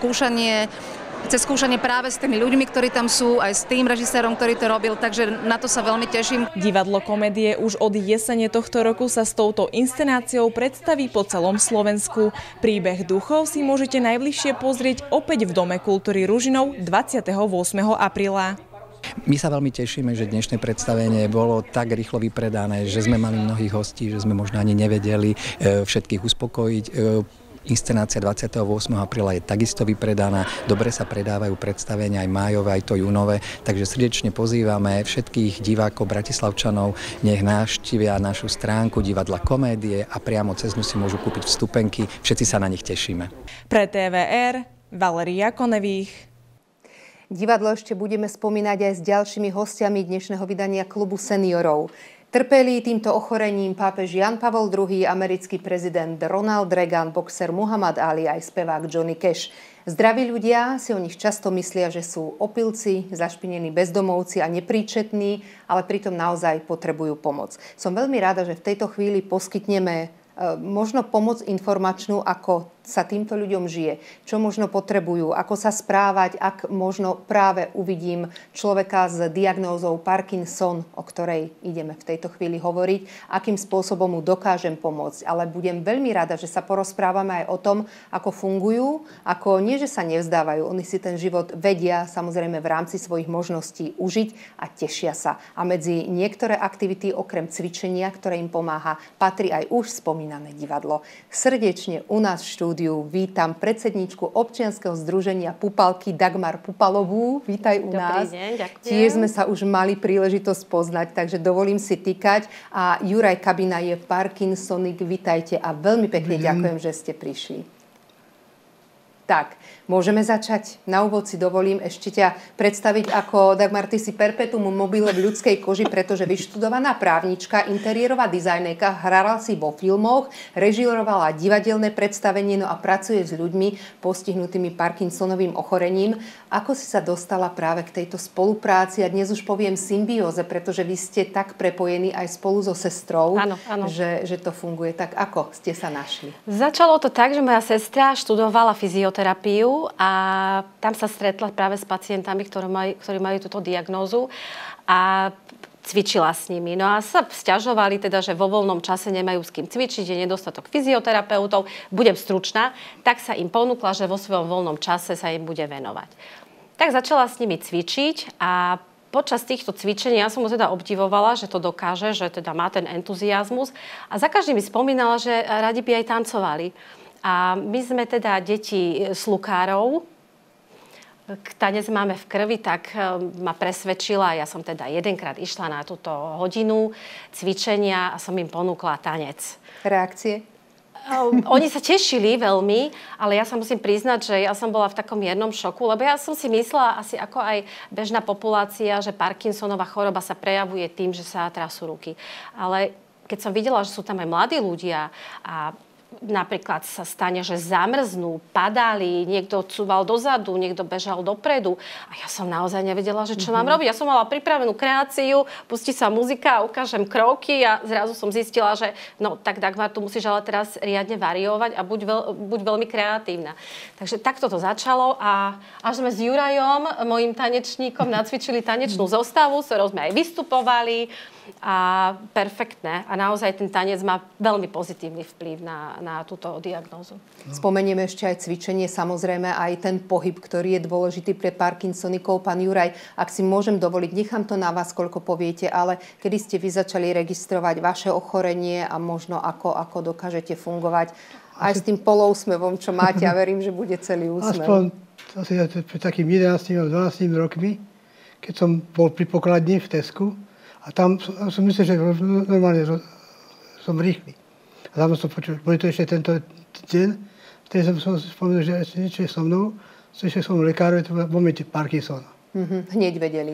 skúšanie práve s tými ľuďmi, ktorí tam sú, aj s tým režisérom, ktorý to robil, takže na to sa veľmi teším. Divadlo Komédie už od jesene tohto roku sa s touto inscenáciou predstaví po celom Slovensku. Príbeh duchov si môžete najbližšie pozrieť opäť v Dome kultúry Ružinov 28. apríla. My sa veľmi tešíme, že dnešné predstavenie bolo tak rýchlo vypredané, že sme mali mnohých hostí, že sme možno ani nevedeli všetkých uspokojiť. Inscenácia 28. apríla je takisto vypredaná. Dobre sa predávajú predstavenia aj májové, aj to júnové. Takže srdečne pozývame všetkých divákov bratislavčanov, nech navštívia našu stránku Divadla Komédie a priamo cez ňu si môžu kúpiť vstupenky. Všetci sa na nich tešíme. Pre TVR Valeria Konevých. Divadlo ešte budeme spomínať aj s ďalšími hostiami dnešného vydania Klubu seniorov. Trpeli týmto ochorením pápež Jan Pavol II, americký prezident Ronald Reagan, boxer Muhammad Ali aj spevák Johnny Cash. Zdraví ľudia si o nich často myslia, že sú opilci, zašpinení bezdomovci a nepríčetní, ale pritom naozaj potrebujú pomoc. Som veľmi rada, že v tejto chvíli poskytneme možno pomoc informačnú, ako sa týmto ľuďom žije, čo možno potrebujú, ako sa správať, ak možno práve uvidím človeka s diagnózou Parkinson, o ktorej ideme v tejto chvíli hovoriť, akým spôsobom mu dokážem pomôcť. Ale budem veľmi rada, že sa porozprávame aj o tom, ako fungujú, ako nie, že sa nevzdávajú. Oni si ten život vedia samozrejme v rámci svojich možností užiť a tešia sa. A medzi niektoré aktivity okrem cvičenia, ktoré im pomáha, patrí aj už spomínané divadlo. Srdečne u nás v štúdiu vítam predsedníčku občianskeho združenia Pupalky Dagmar Pupalovú. Vítaj u nás. Dobrý deň, ďakujem. Tiež sme sa už mali príležitosť poznať, takže dovolím si tykať. A Juraj Kabina je Parkinsonik. Vítajte a veľmi pekne ďakujem, že ste prišli. Tak, môžeme začať. Na úvod si dovolím ešte ťa predstaviť ako, Dagmar, ty si perpetuum mobile v ľudskej koži, pretože vyštudovaná právnička, interiérová dizajnerka, hrala si vo filmoch, režírovala divadelné predstavenie, no a pracuje s ľuďmi postihnutými Parkinsonovým ochorením. Ako si sa dostala práve k tejto spolupráci a dnes už poviem symbióze, pretože vy ste tak prepojení aj spolu so sestrou, áno. Že to funguje. Tak ako ste sa našli? Začalo to tak, že moja sestra študovala fyzioterapiu a tam sa stretla práve s pacientami, ktorí majú túto diagnózu a cvičila s nimi. No a sa sťažovali teda, že vo voľnom čase nemajú s kým cvičiť, je nedostatok fyzioterapeutov. Budem stručná, tak sa im ponúkla, že vo svojom voľnom čase sa im bude venovať. Tak začala s nimi cvičiť a počas týchto cvičení ja som ho teda obdivovala, že to dokáže, že teda má ten entuziasmus a za každým mi spomínala, že radi by aj tancovali. A my sme teda deti slukárov, tanec máme v krvi, tak ma presvedčila, ja som teda jedenkrát išla na túto hodinu cvičenia a som im ponúkla tanec. Reakcie? Oni sa tešili veľmi, ale ja sa musím priznať, že ja som bola v takom jednom šoku, lebo ja som si myslela, asi ako aj bežná populácia, že Parkinsonova choroba sa prejavuje tým, že sa trasú ruky. Ale keď som videla, že sú tam aj mladí ľudia a napríklad sa stane, že zamrznú, padali, niekto cúval dozadu, niekto bežal dopredu. A ja som naozaj nevedela, že čo mám robiť. Ja som mala pripravenú kreáciu, pustí sa muzika, ukážem kroky a zrazu som zistila, že no tak Dagmar, tu musíš ale teraz riadne variovať a buď veľmi kreatívna. Takže takto to začalo a až sme s Jurajom, mojím tanečníkom, nacvičili tanečnú zostavu, s ktorou sme aj vystupovali. A perfektné. A naozaj ten tanec má veľmi pozitívny vplyv na na túto diagnózu. Spomenieme ešte aj cvičenie, samozrejme aj ten pohyb, ktorý je dôležitý pre Parkinsonikov. Pán Juraj, ak si môžem dovoliť, nechám to na vás, koľko poviete, ale kedy ste vy začali registrovať vaše ochorenie a možno ako dokážete fungovať aj s tým polousmevom, čo máte, a verím, že bude celý úsmev. Aspoň asi pred takým 11-12 rokmi, keď som bol pri pokladni v Tesku, a tam som myslel, že normálne som rýchly. A tam som počul, boli to ešte tento deň, vtedy som spomenul, že niečo je so mnou, ešte som lekárov, to bol momente Parkinsona. Hneď vedeli.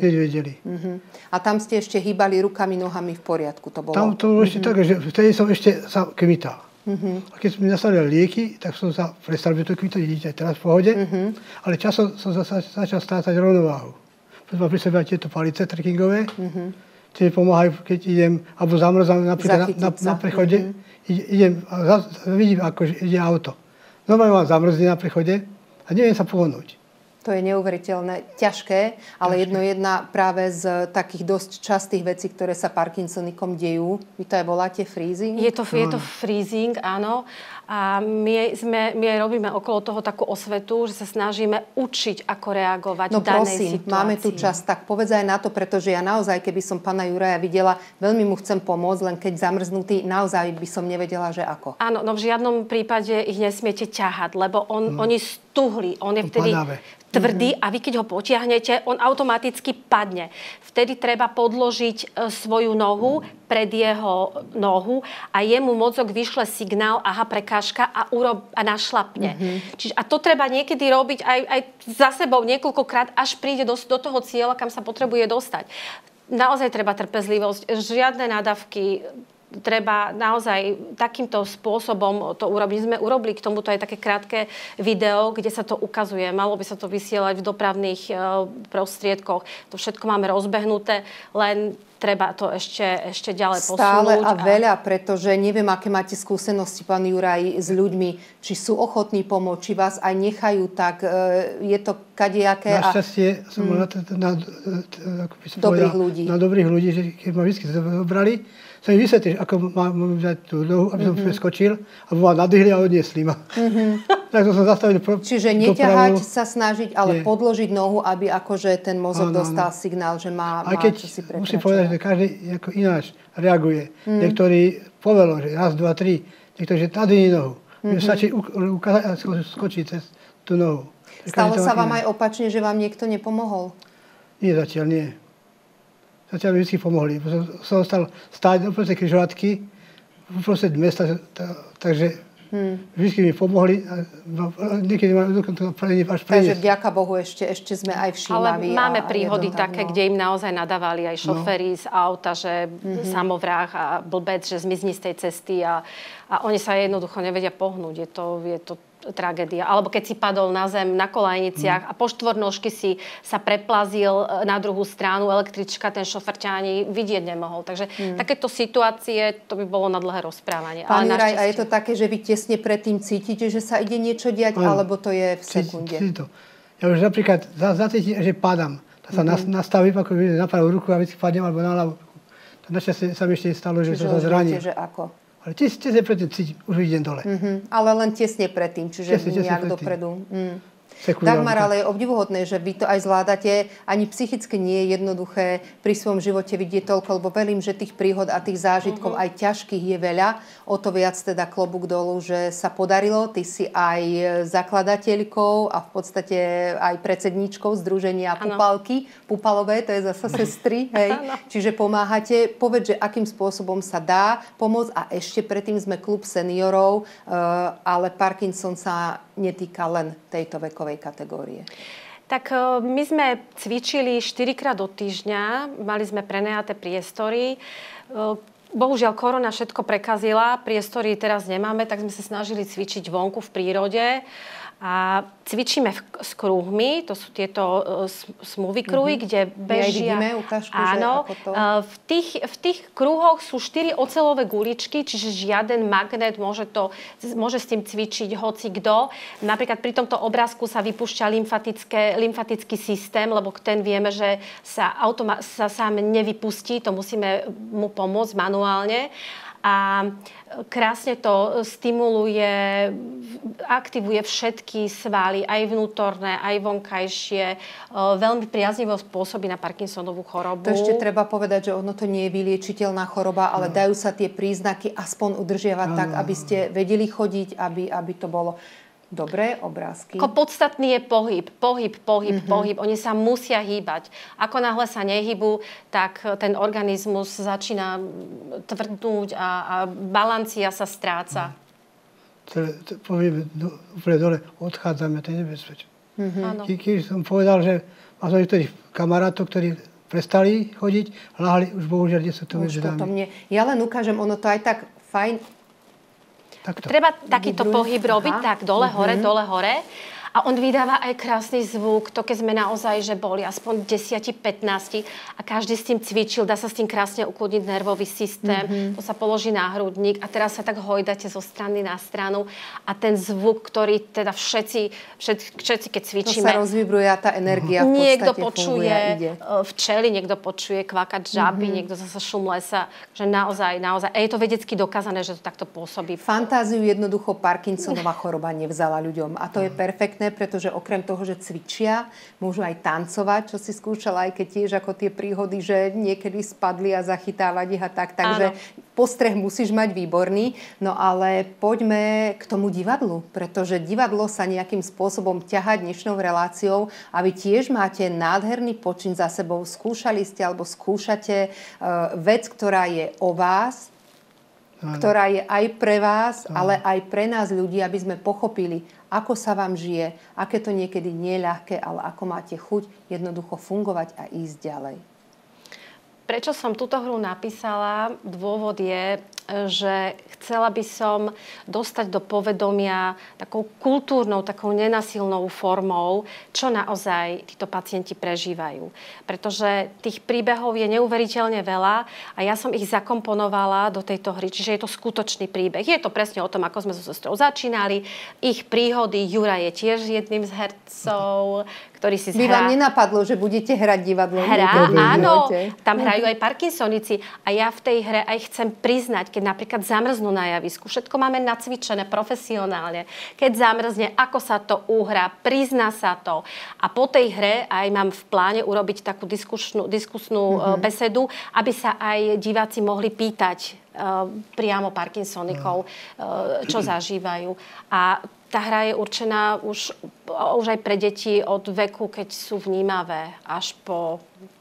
A tam ste ešte hýbali rukami, nohami v poriadku, to bolo? Tam to bolo ešte tak, že vtedy som ešte sa kmital. A keď som mi nastavil lieky, tak som sa prestal byť to kmitať, vidíte aj teraz v pohode, ale časom som začal strácať rovnováhu. Potom mám pri sebe aj tieto palice trekkingové, tie mi pomáhajú, keď idem, alebo zamrzám napríklad na prechode, idem a vidím, ako ide auto. Normálne mám zamrzne na prechode a neviem sa pohnúť. To je neuveriteľné, ťažké, ale jedna práve z takých dosť častých vecí, ktoré sa Parkinsonikom dejú. Vy to aj voláte freezing? Je to freezing, áno. A my aj robíme okolo toho takú osvetu, že sa snažíme učiť, ako reagovať v danej situácii. Máme tu čas, tak povedz aj na to, pretože ja naozaj, keby som pána Juraja videla, veľmi mu chcem pomôcť, len keď zamrznutý, naozaj by som nevedela, že ako. Áno, no v žiadnom prípade ich nesmiete ťahať, lebo oni stuhli, on je vtedy tvrdý a vy keď ho potiahnete, on automaticky padne. Vtedy treba podložiť svoju nohu pred jeho nohu a jemu mozog vyšle signál, aha, prekážka a našlapne. Čiže, a to treba niekedy robiť aj za sebou niekoľkokrát, až príde do toho cieľa, kam sa potrebuje dostať. Naozaj treba trpezlivosť, žiadne nadávky, treba naozaj takýmto spôsobom to urobiť. My sme urobili k tomuto aj také krátke video, kde sa to ukazuje. Malo by sa to vysielať v dopravných prostriedkoch. To všetko máme rozbehnuté, len treba to ešte ďalej posunúť. Stále a veľa, pretože neviem, aké máte skúsenosti, pán Juraj, s ľuďmi, či sú ochotní pomôcť, či vás aj nechajú tak. Je to kadejaké. Našťastie som bol na dobrých ľudí, že keď ma vždy zobrali, som im vysvetlil, ako mám dať tú nohu, aby som preskočil, alebo ma nadvihli a odniesli ma. Tak som zastavil Čiže neťahať sa snažiť, ale podložiť nohu, aby akože ten mozog dostal signál, že má čo si prekračovať. Musím povedať, že každý ako ináč reaguje. Niektorí povelo, že raz, dva, tri. Niektorí, že nadvihni nohu. Stačí ukázať a skočiť cez tú nohu. Stalo sa vám aj opačne, že vám niekto nepomohol? Nie, zatiaľ nie. Zatiaľ mi vždy pomohli. Som ostal stáť uprostred križovatky, uprostred mesta, takže vždy mi pomohli. Niekedy ma dokonca až preniesť. Takže vďaka Bohu ešte sme aj všímaví. Ale máme príhody také, kde im naozaj nadávali aj šoféri z auta, že samovrah a blbec, že zmizni z tej cesty a oni sa jednoducho nevedia pohnúť. Je to tragédia. Alebo keď si padol na zem na kolajniciach a po štvornožky si sa preplazil na druhú stranu električka, ten šofér ťa ani vidieť nemohol. Takže takéto situácie, to by bolo na dlhé rozprávanie. Pán Juraj, a je to také, že vy tesne predtým cítite, že sa ide niečo diať, alebo to je v sekunde? Ja už napríklad zacítim, že padám. Tak sa nastavím, ako na pravú ruku a vždy padnem, alebo na ľavú ruku. Našťastie sa mi ešte stalo, že som sa zranil. Čiže ako? Ale tesne predtým cítim, už idem dole. Ale len tesne predtým, čiže nejak dopredu. Dagmar, ale je obdivuhodné, že vy to aj zvládate. Ani psychicky nie je jednoduché pri svojom živote vidieť toľko, lebo verím, že tých príhod a tých zážitkov aj ťažkých je veľa. O to viac teda klobúk dolu, že sa podarilo. Ty si aj zakladateľkou a v podstate aj predsedníčkou Združenia Pupalky. Pupalové, to je zasa sestry. Hej. Čiže pomáhate. Povedz, že akým spôsobom sa dá pomôcť. A ešte predtým sme klub seniorov, ale Parkinson sa netýka len tejto vekovej kategórie. Tak my sme cvičili 4-krát do týždňa, mali sme prenajaté priestory. Bohužiaľ, korona všetko prekazila, priestory teraz nemáme, tak sme sa snažili cvičiť vonku v prírode. A cvičíme s kruhmi, to sú tieto smoothie kruhy, kde bežia... Vidíme ukážku, áno, že ako to... v tých kruhoch sú 4 oceľové guličky, čiže žiaden magnet môže s tým cvičiť hocikdo. Napríklad pri tomto obrázku sa vypúšťa lymfatický systém, lebo ten vieme, že sa sám nevypustí, to musíme mu pomôcť manuálne. a krásne to stimuluje, aktivuje všetky svaly, aj vnútorné, aj vonkajšie. Veľmi priaznivo spôsobí na Parkinsonovú chorobu. To ešte treba povedať, že ono to nie je vyliečiteľná choroba, ale dajú sa tie príznaky aspoň udržiavať tak, aby ste vedeli chodiť, aby to bolo dobré obrázky. Podstatný je pohyb. Oni sa musia hýbať. Ako náhle sa nehybú, tak ten organizmus začína tvrdnúť a balancia sa stráca. Povieme úplne dole, odchádzame, to je nebezpečné. Keď som povedal, že mám niektorých kamarátov, ktorí prestali chodiť, láhli, už bohužiaľ nie sú to medzi nami. Ja len ukážem, ono to aj tak fajn. Takto. Treba takýto pohyb robiť, tak dole, hore. A on vydáva aj krásny zvuk. To keď sme naozaj, že boli aspoň 10-15 a každý s tým cvičil, dá sa s tým krásne ukludniť nervový systém. To sa položí na hrudník a teraz sa tak hojdáte zo strany na stranu a ten zvuk, ktorý teda všetci keď cvičíme. To sa rozvibruje a tá energia v podstate niekto počuje funguje, včely, niekto počuje kvakať žaby, niekto zase šum lesa. Že naozaj. A je to vedecky dokázané, že to takto pôsobí. Fantáziu jednoducho Parkinsonova choroba nevzala ľuďom. A to je perfektné, pretože okrem toho, že cvičia, môžu aj tancovať, čo si skúšala, aj keď tiež ako tie príhody, že niekedy spadli a zachytávať ich a tak. Takže postreh musíš mať výborný. No ale poďme k tomu divadlu, pretože divadlo sa nejakým spôsobom ťahá dnešnou reláciou a vy tiež máte nádherný počin za sebou. Skúšali ste alebo skúšate vec, ktorá je o vás, ktorá je aj pre vás, ale aj pre nás ľudí, aby sme pochopili, ako sa vám žije, aké to niekedy nie je ľahké, ale ako máte chuť jednoducho fungovať a ísť ďalej. Prečo som túto hru napísala? Dôvod je, že chcela by som dostať do povedomia takou kultúrnou, takou nenasilnou formou, čo naozaj títo pacienti prežívajú. Pretože tých príbehov je neuveriteľne veľa a ja som ich zakomponovala do tejto hry. Čiže je to skutočný príbeh. Je to presne o tom, ako sme so sestrou začínali. Ich príhody, Jura je tiež jedným z hercov, ktorý si by vám nenapadlo, že budete hrať divadlo? Áno. Tam hrajú aj Parkinsonici. A ja v tej hre aj chcem priznať, keď napríklad zamrznú na javisku. Všetko máme nacvičené profesionálne. Keď zamrzne, ako sa to uhrá, prizná sa to. A po tej hre aj mám v pláne urobiť takú diskusnú besedu, aby sa aj diváci mohli pýtať priamo Parkinsonikov, čo zažívajú. A tá hra je určená už aj pre deti od veku, keď sú vnímavé, až po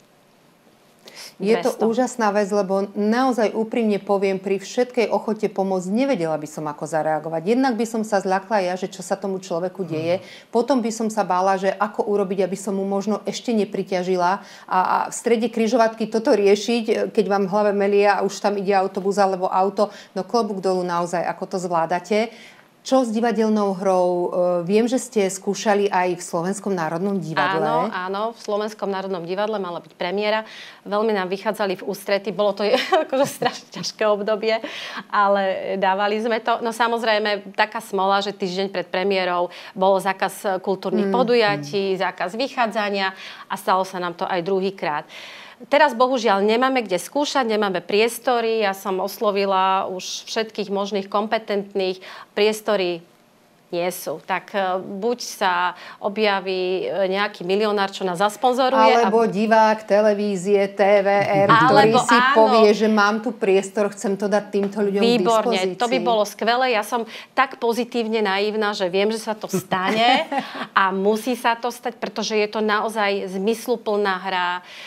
200. Je to úžasná vec, lebo naozaj úprimne poviem, pri všetkej ochote pomôcť nevedela by som, ako zareagovať. Jednak by som sa zľakla ja, že čo sa tomu človeku deje. Potom by som sa bála, že ako urobiť, aby som mu možno ešte nepriťažila. A v strede križovatky toto riešiť, keď vám v hlave melie a už tam ide autobus alebo auto. No klobúk dolu naozaj, ako to zvládate. Čo s divadelnou hrou? Viem, že ste skúšali aj v Slovenskom národnom divadle. Áno, v Slovenskom národnom divadle mala byť premiéra. Veľmi nám vychádzali v ústrety. Bolo to akože strašne ťažké obdobie, ale dávali sme to. No samozrejme, taká smola, že týždeň pred premiérou bol zákaz kultúrnych podujatí, zákaz vychádzania a stalo sa nám to aj druhýkrát. Teraz bohužiaľ nemáme kde skúšať, nemáme priestory. Ja som oslovila už všetkých možných kompetentných. Priestory nie sú. Tak buď sa objaví nejaký milionár, čo nás zasponzoruje. Alebo divák televízie, TVR, ktorý si povie, že mám tu priestor, chcem to dať týmto ľuďom k dispozícii. Výborne, to by bolo skvelé. Ja som tak pozitívne naivná, že viem, že sa to stane a musí sa to stať, pretože je to naozaj zmysluplná hra.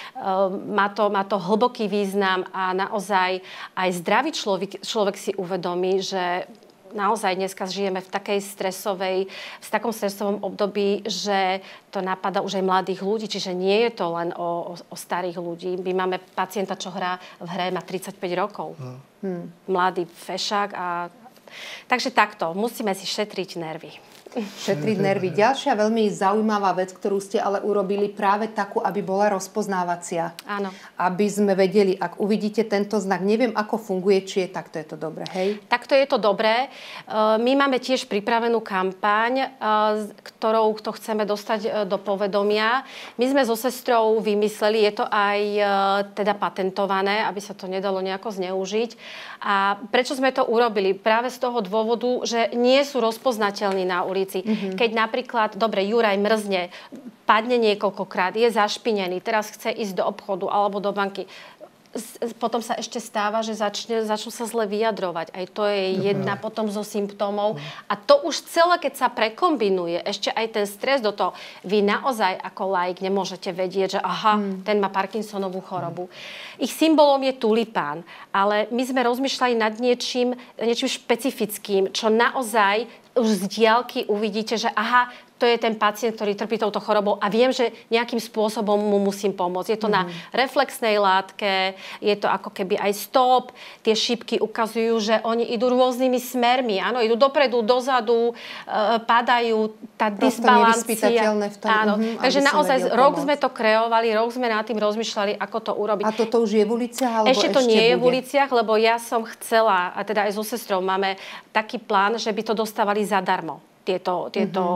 Má to hlboký význam a naozaj aj zdravý človek si uvedomí, že naozaj dneska žijeme v takom stresovom období, že to napadá už aj mladých ľudí, čiže nie je to len o starých ľudí. My máme pacienta, čo hrá v hre, má 35 rokov. Mladý fešák. Takže takto, musíme si šetriť nervy. Šetriť nervy. Ďalšia veľmi zaujímavá vec, ktorú ste ale urobili práve takú, aby bola rozpoznávacia. Áno. Aby sme vedeli, ak uvidíte tento znak, neviem, ako funguje, či je takto, je to dobré, hej? Takto je to dobré. My máme tiež pripravenú kampaň, ktorou to chceme dostať do povedomia. My sme so sestrou vymysleli, je to aj teda patentované, aby sa to nedalo nejako zneužiť. A prečo sme to urobili? Práve z toho dôvodu, že nie sú rozpoznateľní na ulici. Keď napríklad, dobre, Juraj mrzne, padne niekoľkokrát, je zašpinený, teraz chce ísť do obchodu alebo do banky. Potom sa ešte stáva, že začnú sa zle vyjadrovať. Aj to je jedna potom zo symptómov. A to už celé, keď sa prekombinuje, ešte aj ten stres do toho, vy naozaj ako laik nemôžete vedieť, že ten má Parkinsonovú chorobu. Ich symbolom je tulipán, ale my sme rozmýšľali nad niečím špecifickým, čo naozaj už z diaľky uvidíte, že to je ten pacient, ktorý trpí touto chorobou a viem, že nejakým spôsobom mu musím pomôcť. Je to na reflexnej látke, je to ako keby aj stop. Tie šípky ukazujú, že oni idú rôznymi smermi. Áno, idú dopredu, dozadu, padajú, tá disbalancia. V tom. Áno, takže naozaj rok sme to kreovali, rok sme nad tým rozmýšľali, ako to urobiť. A toto už je v uliciach? Alebo ešte to nie je v uliciach, lebo ja som chcela, a teda aj so sestrou máme taký plán, že by to dostávali zadarmo. Tieto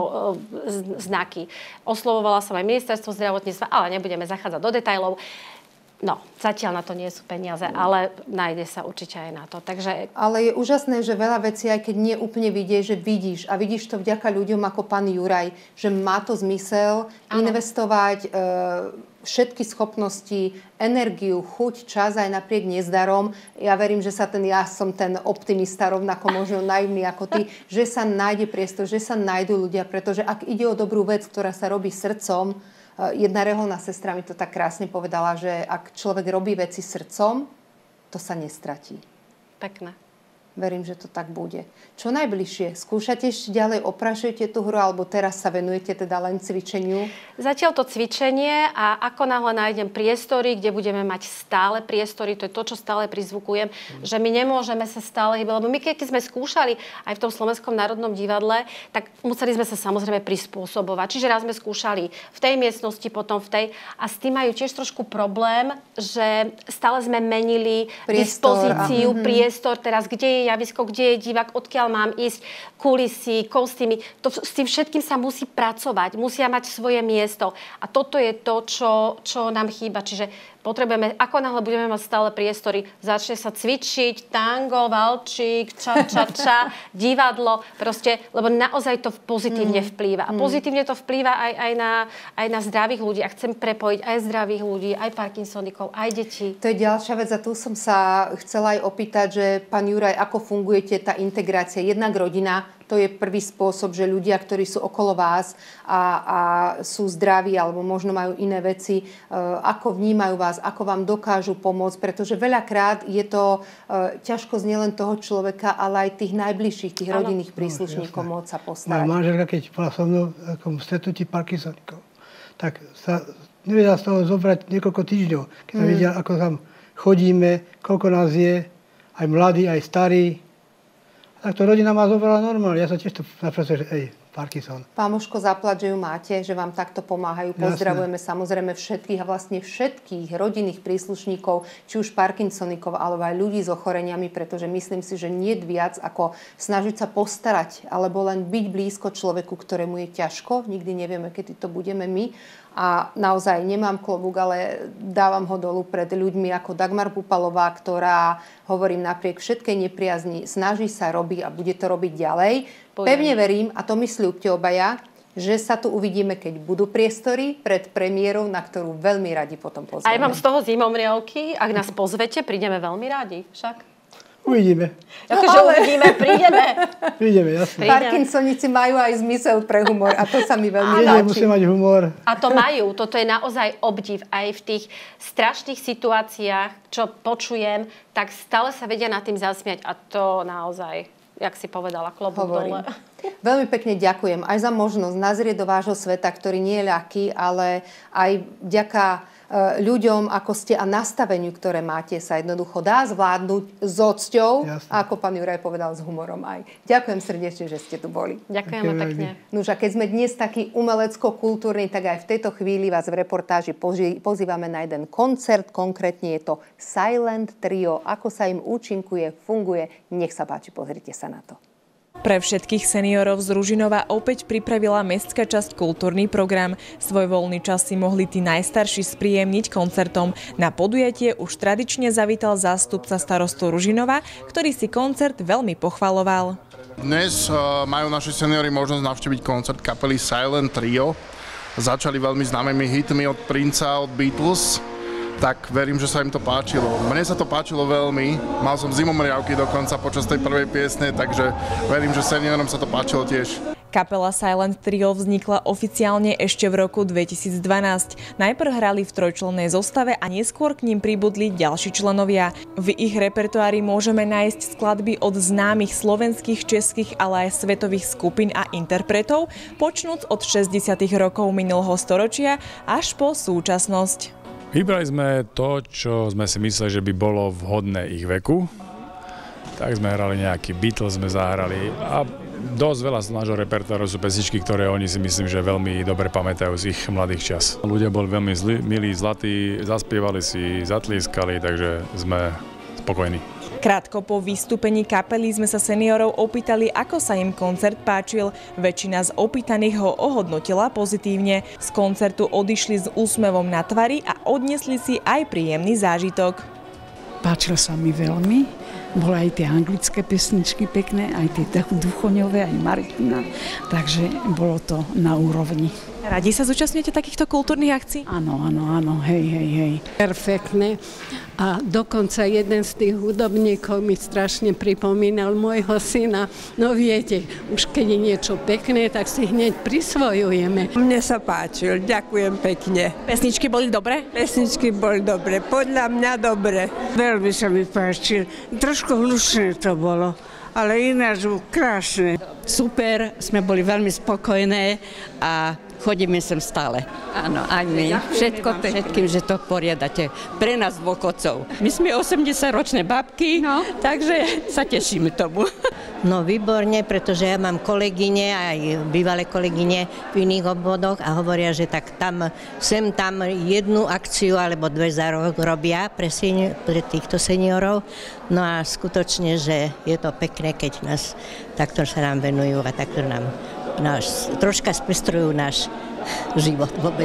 znaky. Oslovovala som aj ministerstvo zdravotníctva, ale nebudeme zachádzať do detailov. No, zatiaľ na to nie sú peniaze, ale nájde sa určite aj na to. Takže... Ale je úžasné, že veľa vecí, aj keď nie úplne vidíš, že vidíš. A vidíš to vďaka ľuďom ako pán Juraj, že má to zmysel investovať všetky schopnosti, energiu, chuť, čas aj napriek nezdarom. Ja verím, že ja som ten optimista, rovnako možno naivný ako ty, že sa nájde priestor, že sa nájdú ľudia, pretože ak ide o dobrú vec, ktorá sa robí srdcom, jedna reholná sestra mi to tak krásne povedala, že ak človek robí veci srdcom, to sa nestratí. Pekné. Verím, že to tak bude. Čo najbližšie? Skúšate ešte ďalej, oprašujete tú hru, alebo teraz sa venujete teda len cvičeniu? Zatiaľ to cvičenie a ako náhle nájdem priestory, kde budeme mať stále priestory, to je to, čo stále prizvukujem, že my nemôžeme sa stále hýbať, lebo my keď sme skúšali aj v tom Slovenskom národnom divadle, tak museli sme sa samozrejme prispôsobovať. Čiže raz sme skúšali v tej miestnosti, potom v tej a s tým majú tiež trošku problém, že stále sme menili dispozíciu, priestor, teraz kde je javisko, kde je divák, odkiaľ mám ísť, kulisy, kostýmy. S tým všetkým sa musí pracovať, musia mať svoje miesto. A toto je to, čo nám chýba. Čiže potrebujeme, ako náhle budeme mať stále priestory, začne sa cvičiť, tango, valčík, ča, divadlo, proste, lebo naozaj to pozitívne vplýva. A pozitívne to vplýva aj na zdravých ľudí. A chcem prepojiť aj zdravých ľudí, aj Parkinsonikov, aj detí. To je ďalšia vec a tu som sa chcela aj opýtať, že pán Juraj, ako fungujete tá integrácia? Jednak rodina, to je prvý spôsob, že ľudia, ktorí sú okolo vás a sú zdraví alebo možno majú iné veci, ako vnímajú vás, ako vám dokážu pomôcť, pretože veľakrát je to ťažkosť nielen toho človeka, ale aj tých najbližších, tých rodinných príslušníkov môcť sa postarať. Moja manželka, keď bola so mnou v stretnutí Parkinsonikov, tak sa nevedela z toho zobrať niekoľko týždňov. Keď sa videla, ako tam chodíme, koľko nás je, aj mladí, aj starí. Tak to rodina ma zobrala normálne. Ja som tiež to naprosto, že Parkinson. Pán Moško, zaplať, že ju máte, že vám takto pomáhajú. Pozdravujeme samozrejme všetkých a vlastne všetkých rodinných príslušníkov, či už Parkinsonikov, alebo aj ľudí s ochoreniami, pretože myslím si, že nie viac ako snažiť sa postarať, alebo len byť blízko človeku, ktorému je ťažko. Nikdy nevieme, kedy to budeme my. A naozaj nemám klobúk, ale dávam ho dolu pred ľuďmi ako Dagmar Pupalová, ktorá, hovorím, napriek všetkej nepriazni, snaží sa, robí a bude to robiť ďalej. Pevne verím, a to my sľúbte obaja, že sa tu uvidíme, keď budú priestory pred premiérou, na ktorú veľmi radi potom pozveme. Aj mám z toho zimomriavky, ak nás pozvete, prídeme veľmi radi však. Uvidíme. Akože uvidíme, prídeme. Prídeme, jasne. Parkinsonici majú aj zmysel pre humor a to sa mi veľmi páči. Musí mať humor. A to majú. Toto je naozaj obdiv. Aj v tých strašných situáciách, čo počujem, tak stále sa vedia nad tým zasmiať. A to naozaj, jak si povedala, klobúk dole. Veľmi pekne ďakujem aj za možnosť nazrieť do vášho sveta, ktorý nie je ľahký, ale aj vďaka ľuďom, ako ste a nastaveniu, ktoré máte, sa jednoducho dá zvládnuť s odsťou a ako pán Juraj povedal, s humorom aj. Ďakujem srdečne, že ste tu boli. Ďakujeme pekne. Nuž a keď sme dnes taký umelecko-kultúrny, tak aj v tejto chvíli vás v reportáži pozývame na jeden koncert. Konkrétne je to Silent Trio. Ako sa im účinkuje, funguje. Nech sa páči, pozrite sa na to. Pre všetkých seniorov z Ružinova opäť pripravila mestská časť kultúrny program. Svoj voľný čas si mohli tí najstarší spríjemniť koncertom. Na podujatie už tradične zavítal zástupca starostu Ružinova, ktorý si koncert veľmi pochvaloval. Dnes majú naši seniori možnosť navštíviť koncert kapely Silent Trio. Začali veľmi známymi hitmi od Princa, od Beatles. Tak verím, že sa im to páčilo. Mne sa to páčilo veľmi. Mal som zimomriavky dokonca počas tej prvej piesne, takže verím, že seniorom sa to páčilo tiež. Kapela Silent Trio vznikla oficiálne ešte v roku 2012. Najprv hrali v trojčlennej zostave a neskôr k ním pribudli ďalší členovia. V ich repertoári môžeme nájsť skladby od známych slovenských, českých, ale aj svetových skupín a interpretov, počnúc od 60. rokov minulého storočia až po súčasnosť. Vybrali sme to, čo sme si mysleli, že by bolo vhodné ich veku. Tak sme hrali nejaký Beatles, sme zahrali a dosť veľa z nášho repertoáru sú pesničky, ktoré oni si myslím, že veľmi dobre pamätajú z ich mladých čas. Ľudia boli veľmi milí, zlatí, zaspievali si, zatlieskali, takže sme spokojní. Krátko po vystúpení kapely sme sa seniorov opýtali, ako sa im koncert páčil. Väčšina z opýtaných ho ohodnotila pozitívne. Z koncertu odišli s úsmevom na tvári a odniesli si aj príjemný zážitok. Páčil sa mi veľmi. Boli aj tie anglické pesničky pekné, aj tie duchoňové, aj Maritina. Takže bolo to na úrovni. Radi sa zúčastňujete takýchto kultúrnych akcií? Áno, hej. Perfektné. A dokonca jeden z tých hudobníkov mi strašne pripomínal môjho syna. No viete, už keď je niečo pekné, tak si hneď prisvojujeme. Mne sa páčil, ďakujem pekne. Pesničky boli dobré? Pesničky boli dobré, podľa mňa dobre. Veľmi sa mi páčil. Trošku hlučné to bolo, ale ináč krásne. Super, sme boli veľmi spokojné a chodíme sem stále. Áno, aj my. Všetkým, že to poriadate. Pre nás dôchodcov. My sme 80-ročné babky, takže sa tešíme tomu. No výborne, pretože ja mám kolegyne, aj bývalé kolegyne v iných obvodoch a hovoria, že tak tam jednu akciu alebo dve za rok robia pre týchto seniorov. No a skutočne, že je to pekné, keď nás takto sa nám venujú a takto nám troška spestrujú náš život vôbec.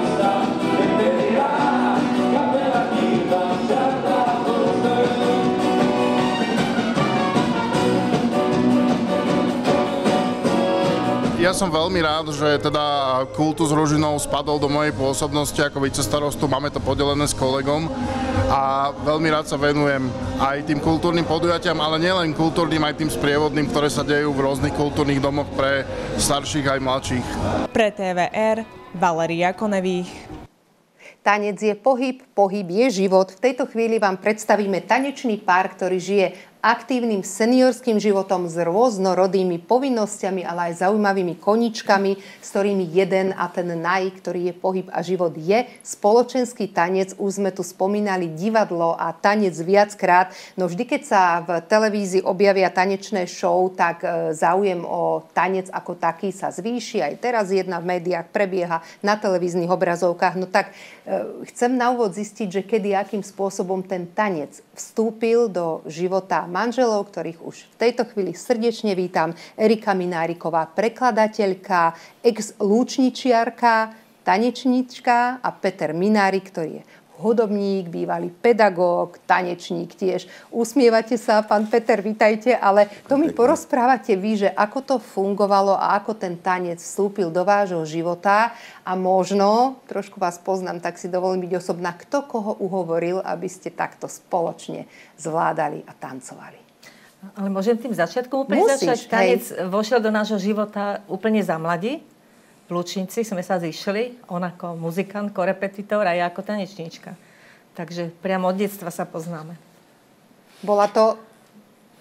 Ja som veľmi rád, že teda Kultus Ružinov spadol do mojej pôsobnosti ako vicestarostu. Máme to podelené s kolegom a veľmi rád sa venujem aj tým kultúrnym podujatiam, ale nielen kultúrnym, aj tým sprievodným, ktoré sa dejú v rôznych kultúrnych domoch pre starších aj mladších. Pre TVR Valeria Konevých. Tanec je pohyb, pohyb je život. V tejto chvíli vám predstavíme tanečný pár, ktorý žije aktívnym seniorským životom s rôznorodými povinnosťami, ale aj zaujímavými koničkami, s ktorými jeden a ten ktorý je pohyb a život, je spoločenský tanec. Už sme tu spomínali divadlo a tanec viackrát, no vždy, keď sa v televízii objavia tanečné show, tak záujem o tanec ako taký sa zvýši. Aj teraz jedna v médiách prebieha na televíznych obrazovkách. No tak chcem na úvod zistiť, že kedy, akým spôsobom ten tanec vstúpil do života manželov, ktorých už v tejto chvíli srdečne vítam. Erika Mináriková, prekladateľka, ex-lúčničiarka, tanečníčka a Peter Minárik, ktorý je hudobník, bývalý pedagóg, tanečník tiež. Usmievate sa, pán Peter, vitajte, ale to mi porozprávate vy, že ako to fungovalo a ako ten tanec vstúpil do vášho života a možno, trošku vás poznám, tak si dovolím byť osobná, kto koho uhovoril, aby ste takto spoločne zvládali a tancovali. Ale môžem tým začiatkom úplne začať? Tanec vošiel do nášho života úplne za mladí. V Lučnici sme sa zišli, on ako muzikant, korepetitor a ja ako tanečníčka. Takže priamo od detstva sa poznáme. Bola to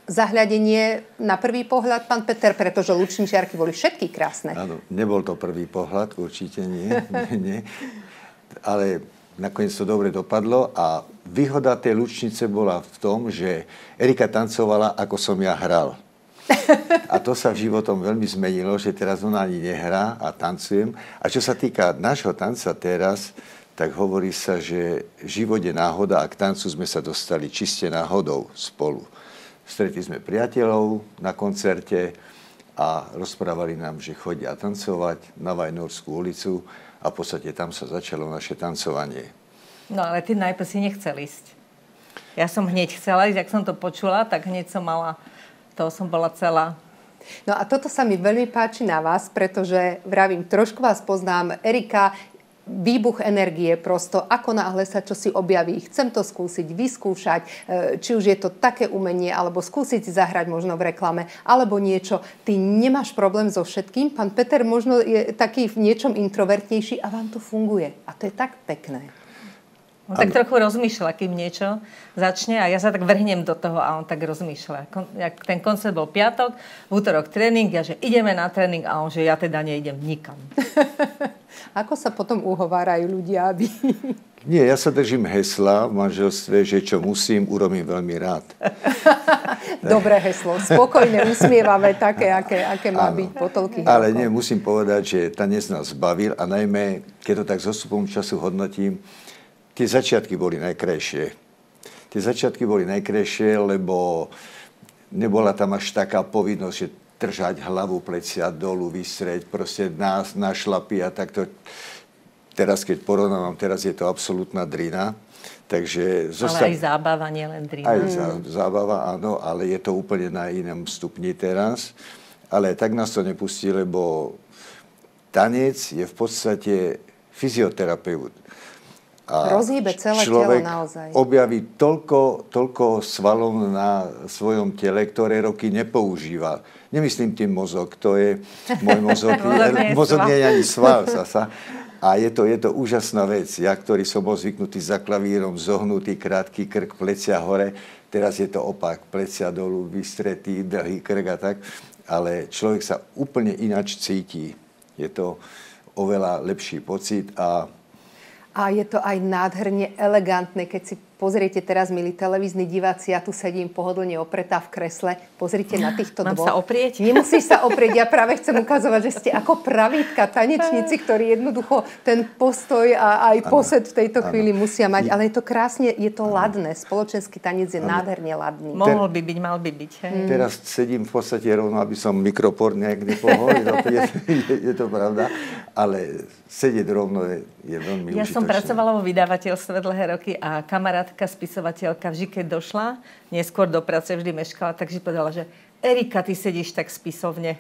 zahľadenie na prvý pohľad, pán Peter, pretože lučničiarky boli všetky krásne. Áno, nebol to prvý pohľad, určite nie. nie. Ale nakoniec to dobre dopadlo a výhoda tej lučnice bola v tom, že Erika tancovala, ako som ja hral. A to sa v životom veľmi zmenilo, že teraz ona ani nehrá a tancujem. A čo sa týka nášho tanca teraz, tak hovorí sa, že život je náhoda a k tancu sme sa dostali čiste náhodou spolu. Stretli sme priateľov na koncerte a rozprávali nám, že chodia tancovať na Vajnorskú ulicu a v podstate tam sa začalo naše tancovanie. No ale ty najprv si nechcel ísť. Ja som hneď chcela ísť, ak som to počula, tak hneď som mala, toho som bola celá. No a toto sa mi veľmi páči na vás, pretože vravím, trošku vás poznám. Erika, výbuch energie prosto, ako náhle sa čosi objaví. Chcem to skúsiť, vyskúšať, či už je to také umenie, alebo skúsiť si zahrať možno v reklame, alebo niečo. Ty nemáš problém so všetkým. Pán Peter možno je taký v niečom introvertnejší a vám to funguje. A to je tak pekné. On tak trochu rozmýšľa, kým niečo začne a ja sa tak vrhnem do toho a on tak rozmýšľa. Ten koncert bol piatok, v útorok tréning, ja že ideme na tréning a on že ja teda neidem nikam. Ako sa potom uhovárajú ľudia, aby... Nie, ja sa držím hesla v manželstve, že čo musím, urobím veľmi rád. Dobré heslo, spokojne, usmievavé, také, aké má byť po toľkých rokoch. Ale nie, musím povedať, že tanec nás bavil a najmä, keď to tak s odstupom času hodnotím, tie začiatky boli najkrajšie. Tie začiatky boli najkrajšie, lebo nebola tam až taká povinnosť, že držať hlavu, plecia dolu, vysrieť, proste na šlapy a takto. Teraz, keď porovnávam, teraz je to absolútna drina. Takže ale aj zábava, nielen drina. Aj zábava, áno, ale je to úplne na inom stupni teraz. Ale tak nás to nepustí, lebo tanec je v podstate fyzioterapeut. A rozhýbe celé telo naozaj. Objaví toľko svalov na svojom tele, ktoré roky nepoužíva. Nemyslím tým mozog, to je môj mozog. Mozog nie je ani sval zasa. A je to úžasná vec. Ja, ktorý som bol zvyknutý za klavírom, zohnutý, krátky krk, plecia hore, teraz je to opak, plecia dolu, vystretý, dlhý krk a tak. Ale človek sa úplne ináč cíti. Je to oveľa lepší pocit a je to aj nádherne elegantné, keď si pozriete teraz, milí televízni diváci, ja tu sedím pohodlne opretá v kresle. Pozrite na týchto dvoch. Mám sa oprieť? Nemusíš sa oprieť. Ja práve chcem ukazovať, že ste ako pravítka, tanečníci, ktorí jednoducho ten postoj a aj posed v tejto chvíli musia mať. Ale je to krásne, je to ladné. Spoločenský tanec je nádherne ladný. Mohol by byť, mal by byť. Hej. Teraz sedím v podstate rovno, aby som mikropor nejak nepohol. Je to pravda. Ale sedieť rovno je veľmi užitočné. Ja som pracovala vo vydavateľstve dlhé roky a kamarátka, spisovateľka vždy, keď došla, neskôr do práce vždy meškala, takže povedala, že Erika, ty sedíš tak spisovne.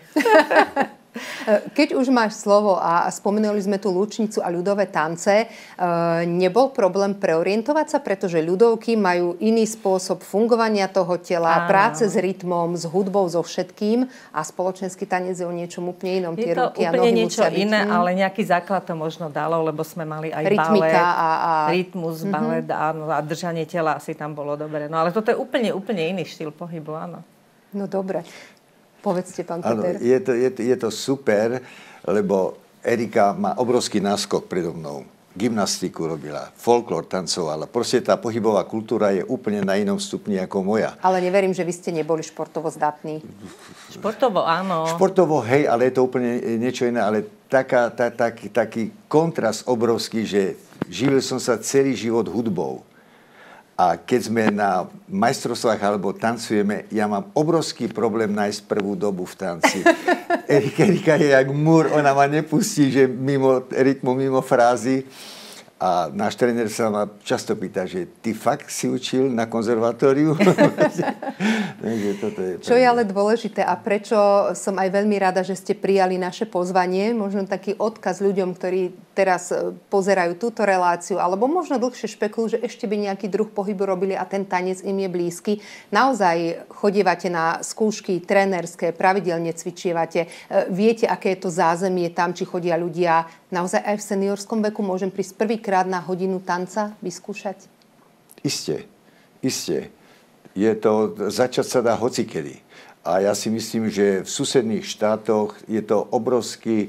Keď už máš slovo a spomenuli sme tu lučnicu a ľudové tance, nebol problém preorientovať sa, pretože ľudovky majú iný spôsob fungovania toho tela, práce s rytmom, s hudbou, so všetkým a spoločenský tanec je o niečom úplne inom. Je to úplne niečo iné, ale nejaký základ to možno dalo, lebo sme mali aj rytmika balet, rytmus, balet a držanie tela asi tam bolo dobre. No ale toto je úplne iný štýl pohybu, áno. No dobre. Povedzte, pán Peter. Je to super, lebo Erika má obrovský náskok predo mnou. Gymnastiku robila, folklór tancovala. Proste tá pohybová kultúra je úplne na inom stupni ako moja. Ale neverím, že vy ste neboli športovo zdatní. Športovo, áno. Športovo, hej, ale je to úplne niečo iné. Ale taký kontrast obrovský, že živil som sa celý život hudbou. A keď sme na majstrovstvách alebo tancujeme, ja mám obrovský problém nájsť prvú dobu v tanci. Erika je jak múr, ona ma nepustí, že mimo rytmu, mimo frázy. A náš tréner sa ma často pýta, že ty fakt si učil na konzervatóriu? Čo je ale dôležité a prečo som aj veľmi rada, že ste prijali naše pozvanie, možno taký odkaz ľuďom, ktorí teraz pozerajú túto reláciu, alebo možno dlhšie špekulujú, že ešte by nejaký druh pohybu robili a ten tanec im je blízky. Naozaj chodievate na skúšky trénerské, pravidelne cvičievate, viete, aké je to zázemie tam, či chodia ľudia naozaj aj v seniorskom veku. Môžem prísť prvýkrát na hodinu tanca vyskúšať? Isté. Začať sa dá hocikedy. A ja si myslím, že v susedných štátoch je to obrovský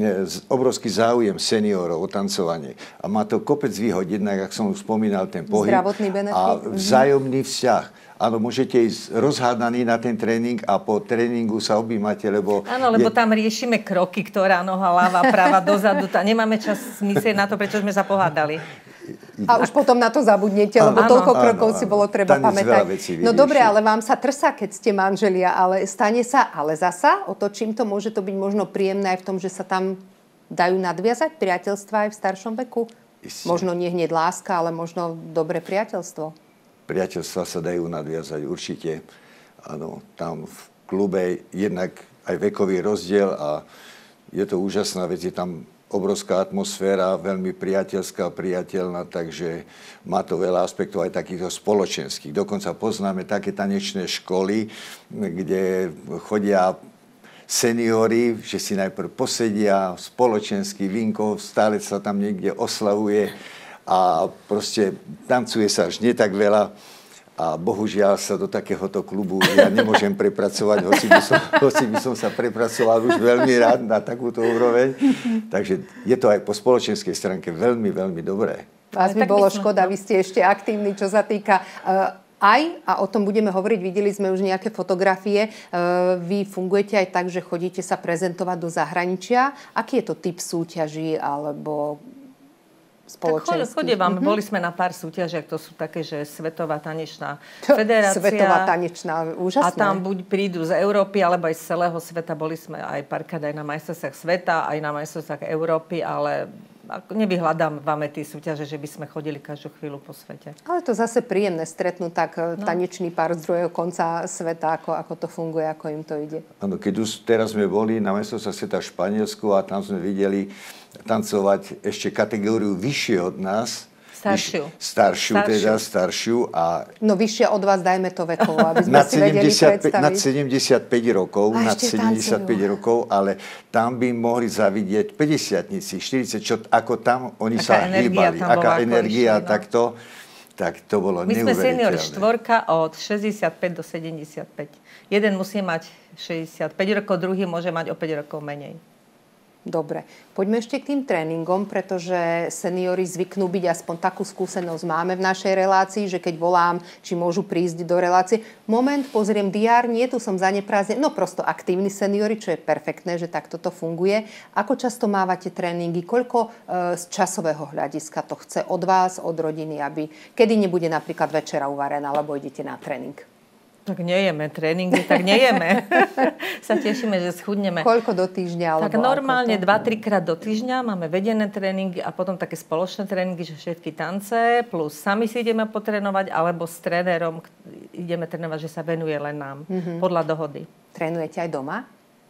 záujem seniorov o tancovanie. A má to kopec výhod, jednak, ak som už spomínal, ten pohyb. Zdravotný benefit. A vzájomný vzťah. Áno, môžete ísť rozhádaní na ten tréning a po tréningu sa objímate, lebo... Áno, lebo tam riešime kroky, ktorá noha, ľava, práva, dozadu. Nemáme čas myslieť na to, prečo sme sa pohádali. A už potom na to zabudnete, lebo toľko krokov si bolo treba pamätať. No dobre, ale vám sa trsá, keď ste manželia, ale stane sa, ale zasa otočím to, môže to byť možno príjemné aj v tom, že sa tam dajú nadviazať priateľstvá aj v staršom veku? Možno nie hneď láska, ale možno dobré priateľstvo. Priateľstva sa dajú nadviazať určite. Áno, tam v klube jednak aj vekový rozdiel a je to úžasná vec, je tam obrovská atmosféra, veľmi priateľská, priateľná, takže má to veľa aspektov aj takýchto spoločenských. Dokonca poznáme také tanečné školy, kde chodia seniori, že si najprv posedia, spoločenský vínko, stále sa tam niekde oslavuje a proste tancuje sa až nie tak veľa. A bohužiaľ sa do takéhoto klubu ja nemôžem prepracovať, hoci by som sa prepracoval už veľmi rád na takúto úroveň. Takže je to aj po spoločenskej stránke veľmi, veľmi dobré. Vás by bolo škoda, vy ste ešte aktívni, čo sa týka a o tom budeme hovoriť, videli sme už nejaké fotografie. Vy fungujete aj tak, že chodíte sa prezentovať do zahraničia. Aký je to typ súťaží alebo spoločenských? Chodívame, boli sme na pár súťažiach, to sú také, že Svetová tanečná federácia. Svetová tanečná, úžasné. A tam buď prídu z Európy, alebo aj z celého sveta. Boli sme aj párkrát aj na majstrovstvách sveta, aj na majstrovstvách Európy, ale nevyhľadávame tie súťaže, že by sme chodili každú chvíľu po svete. Ale to zase príjemné stretnúť tak tanečný pár z druhého konca sveta, ako to funguje, ako im to ide. Áno, keď už teraz sme boli na majstrovstvách sveta v Španielsku a tam sme videli tancovať ešte kategóriu vyššie od nás. Staršiu. A no vyššie od vás, dajme to vekovo, aby sme si vedeli predstaviť. Nad 75 rokov, ale tam by mohli zavidieť 50-tnici, 40, čo ako tam oni sa hýbali. Aká energia, tak to bolo neuveriteľné. My sme senior štvorka od 65 do 75. Jeden musí mať 65 rokov, druhý môže mať o 5 rokov menej. Dobre, poďme ešte k tým tréningom, pretože seniori zvyknú byť, aspoň takú skúsenosť máme v našej relácii, že keď volám, či môžu prísť do relácie. Moment, pozriem diár, nie, tu som zaneprázdnený. No prosto aktívni seniori, čo je perfektné, že takto to funguje. Ako často mávate tréningy? Koľko z časového hľadiska to chce od vás, od rodiny, aby kedy nebude napríklad večera uvarená, alebo idete na tréning? Tak nejeme tréningy, tak nejeme. Sa tešíme, že schudneme. Koľko do týždňa? Tak normálne 2-3 krát do týždňa máme vedené tréningy a potom také spoločné tréningy, že všetky tance, plus sami si ideme potrénovať, alebo s trénerom ideme trénovať, že sa venuje len nám, podľa dohody. Trénujete aj doma?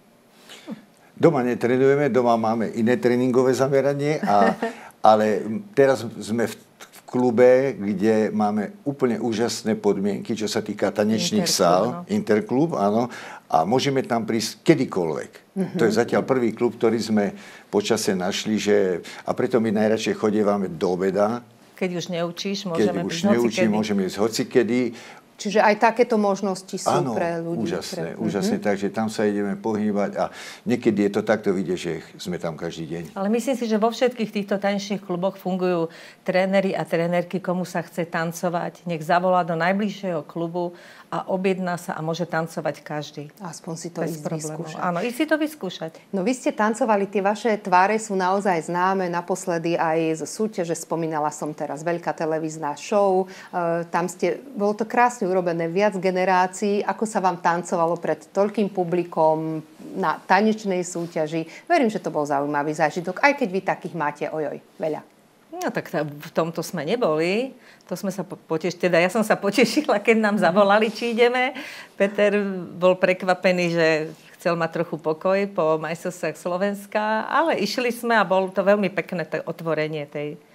Doma netrénujeme, doma máme iné tréningové zameranie, ale teraz sme v klube, kde máme úplne úžasné podmienky, čo sa týka tanečných sál, Interklub, áno, a môžeme tam prísť kedykoľvek. To je zatiaľ prvý klub, ktorý sme počase našli, a preto my najradšej chodievame do obeda. Keď už neučíš, môžeme ísť hocikedy. Čiže aj takéto možnosti sú pre ľudí. Úžasné, takže tam sa ideme pohybať a niekedy je to takto vidieť, že sme tam každý deň. Ale myslím si, že vo všetkých týchto tanečných kluboch fungujú tréneri a trénerky, komu sa chce tancovať. Nech zavolá do najbližšieho klubu a objedná sa a môže tancovať každý. Aspoň si to ísť vyskúšať. Áno, ísť si to vyskúšať. No vy ste tancovali, tie vaše tváre sú naozaj známe, naposledy aj zo súťaže, spomínala som teraz veľká televízna show, tam bolo to krásne urobené, viac generácií, ako sa vám tancovalo pred toľkým publikom na tanečnej súťaži. Verím, že to bol zaujímavý zážitok, aj keď vy takých máte veľa. No tak v tomto sme neboli. To sme sa potešili. Teda ja som sa potešila, keď nám zavolali, či ideme. Peter bol prekvapený, že chcel mať trochu pokoj po majstrovstvách Slovenska, ale išli sme a bolo to veľmi pekné otvorenie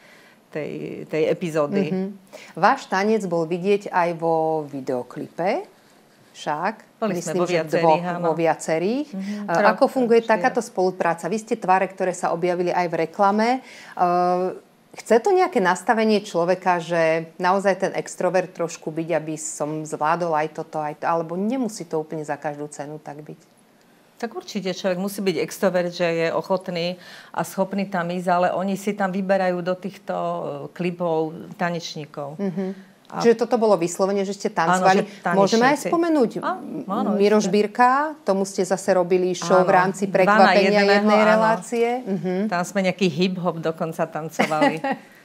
tej epizódy. Váš tanec bol vidieť aj vo videoklipe. Však, boli myslím, sme vo viacerých. Ako funguje takáto spolupráca? Vy ste tváre, ktoré sa objavili aj v reklame. Chce to nejaké nastavenie človeka, že naozaj ten extrovert trošku byť, aby som zvládol aj toto, alebo nemusí to úplne za každú cenu tak byť? Tak určite človek musí byť extrovert, že je ochotný a schopný tam ísť, ale oni si tam vyberajú do týchto klipov tanečníkov. Čiže toto bolo vyslovene, že ste tancovali. Áno, môžeme aj spomenúť Miro Žbírka, tomu ste zase robili show v rámci prekvapenia jednej relácie. Tam sme nejaký hip-hop dokonca tancovali.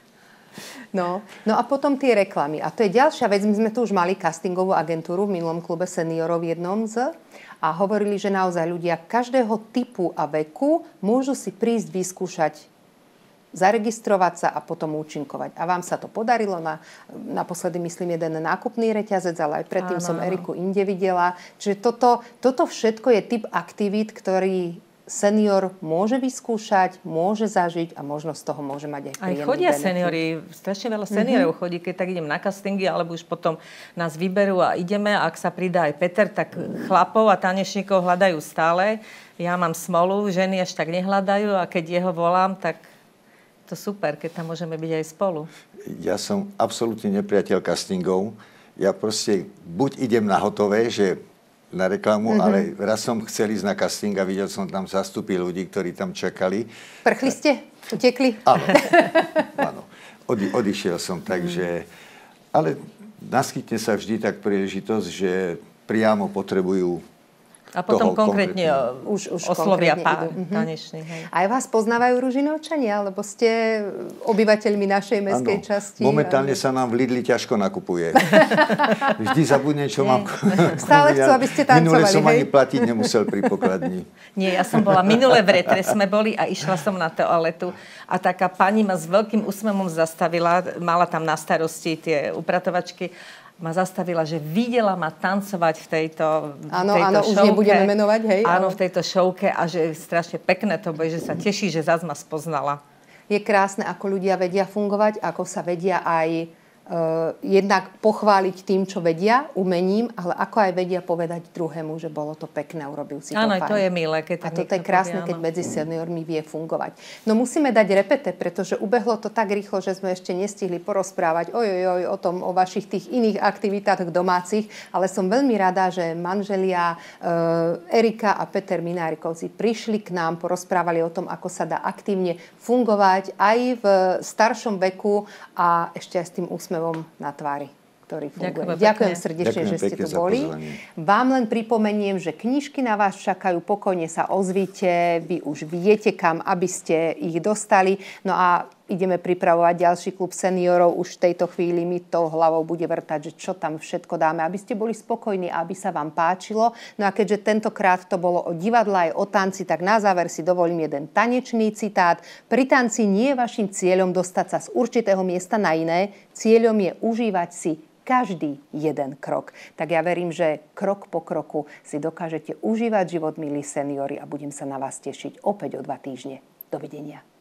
No a potom tie reklamy. A to je ďalšia vec. My sme tu už mali castingovú agentúru v minulom klube seniorov v jednom a hovorili, že naozaj ľudia každého typu a veku môžu si prísť vyskúšať, zaregistrovať sa a potom účinkovať. A vám sa to podarilo. Naposledy, myslím, jeden nákupný reťazec, ale aj predtým som Eriku inde videla. Čiže toto všetko je typ aktivít, ktorý senior môže vyskúšať, môže zažiť a možno z toho môže mať aj príjemný benefit. Aj chodia seniori, strašne veľa seniorov chodí, keď tak idem na castingy, alebo už potom nás vyberú a ideme. Ak sa pridá aj Peter, tak chlapov a tanečníkov hľadajú stále. Ja mám smolu, ženy až tak nehľadajú a keď jeho volám, tak to super, keď tam môžeme byť aj spolu. Ja som absolútne nepriateľ castingov. Ja proste buď idem na hotové, že na reklamu, ale raz som chcel ísť na casting a videl som tam zástupy ľudí, ktorí tam čakali. Prchli ste? Utekli? Áno. Odišiel som, takže... Ale naskytne sa vždy tak príležitosť, že priamo potrebujú a potom konkrétne už oslovia pár tanečných. Aj vás poznávajú Ružinovčania, lebo ste obyvateľmi našej mestskej časti. Momentálne sa nám v Lidli ťažko nakupuje. Vždy zabudnem, čo mám. Stále chcú, aby ste tancovali. Minule som ani platiť nemusel pri pokladni. Nie, ja som bola minule v Retre, sme boli a išla som na toaletu a taká pani ma s veľkým úsmevom zastavila, mala tam na starosti tie upratovačky, ma zastavila, že videla ma tancovať v tejto šovke. Už nebudeme menovať, hej? Áno, v tejto šovke a že strašne pekné to bude, že sa teší, že zás ma spoznala. Je krásne, ako ľudia vedia fungovať, ako sa vedia aj jednak pochváliť tým, čo vedia, umením, ale ako aj vedia povedať druhému, že bolo to pekné, urobil si to fajn. Áno, to je milé, keď a to je krásne, keď medzi seniormi vie fungovať. No musíme dať repete, pretože ubehlo to tak rýchlo, že sme ešte nestihli porozprávať o tom, o vašich tých iných aktivitách domácich, ale som veľmi rada, že manželia Erika a Peter Minárikovci prišli k nám, porozprávali o tom, ako sa dá aktívne fungovať aj v staršom veku a ešte aj s tým úsmevom na tvári, ktorý funguje. Ďakujem srdečne, že ste tu boli. Vám len pripomeniem, že knižky na vás čakajú, pokojne sa ozvite, vy už viete kam, aby ste ich dostali. No a ideme pripravovať ďalší klub seniorov. Už v tejto chvíli mi to hlavou bude vrtať, že čo tam všetko dáme, aby ste boli spokojní a aby sa vám páčilo. No a keďže tentokrát to bolo o divadle aj o tanci, tak na záver si dovolím jeden tanečný citát. Pri tanci nie je vašim cieľom dostať sa z určitého miesta na iné. Cieľom je užívať si každý jeden krok. Tak ja verím, že krok po kroku si dokážete užívať život, milí seniori, a budem sa na vás tešiť opäť o 2 týždne. Dovidenia.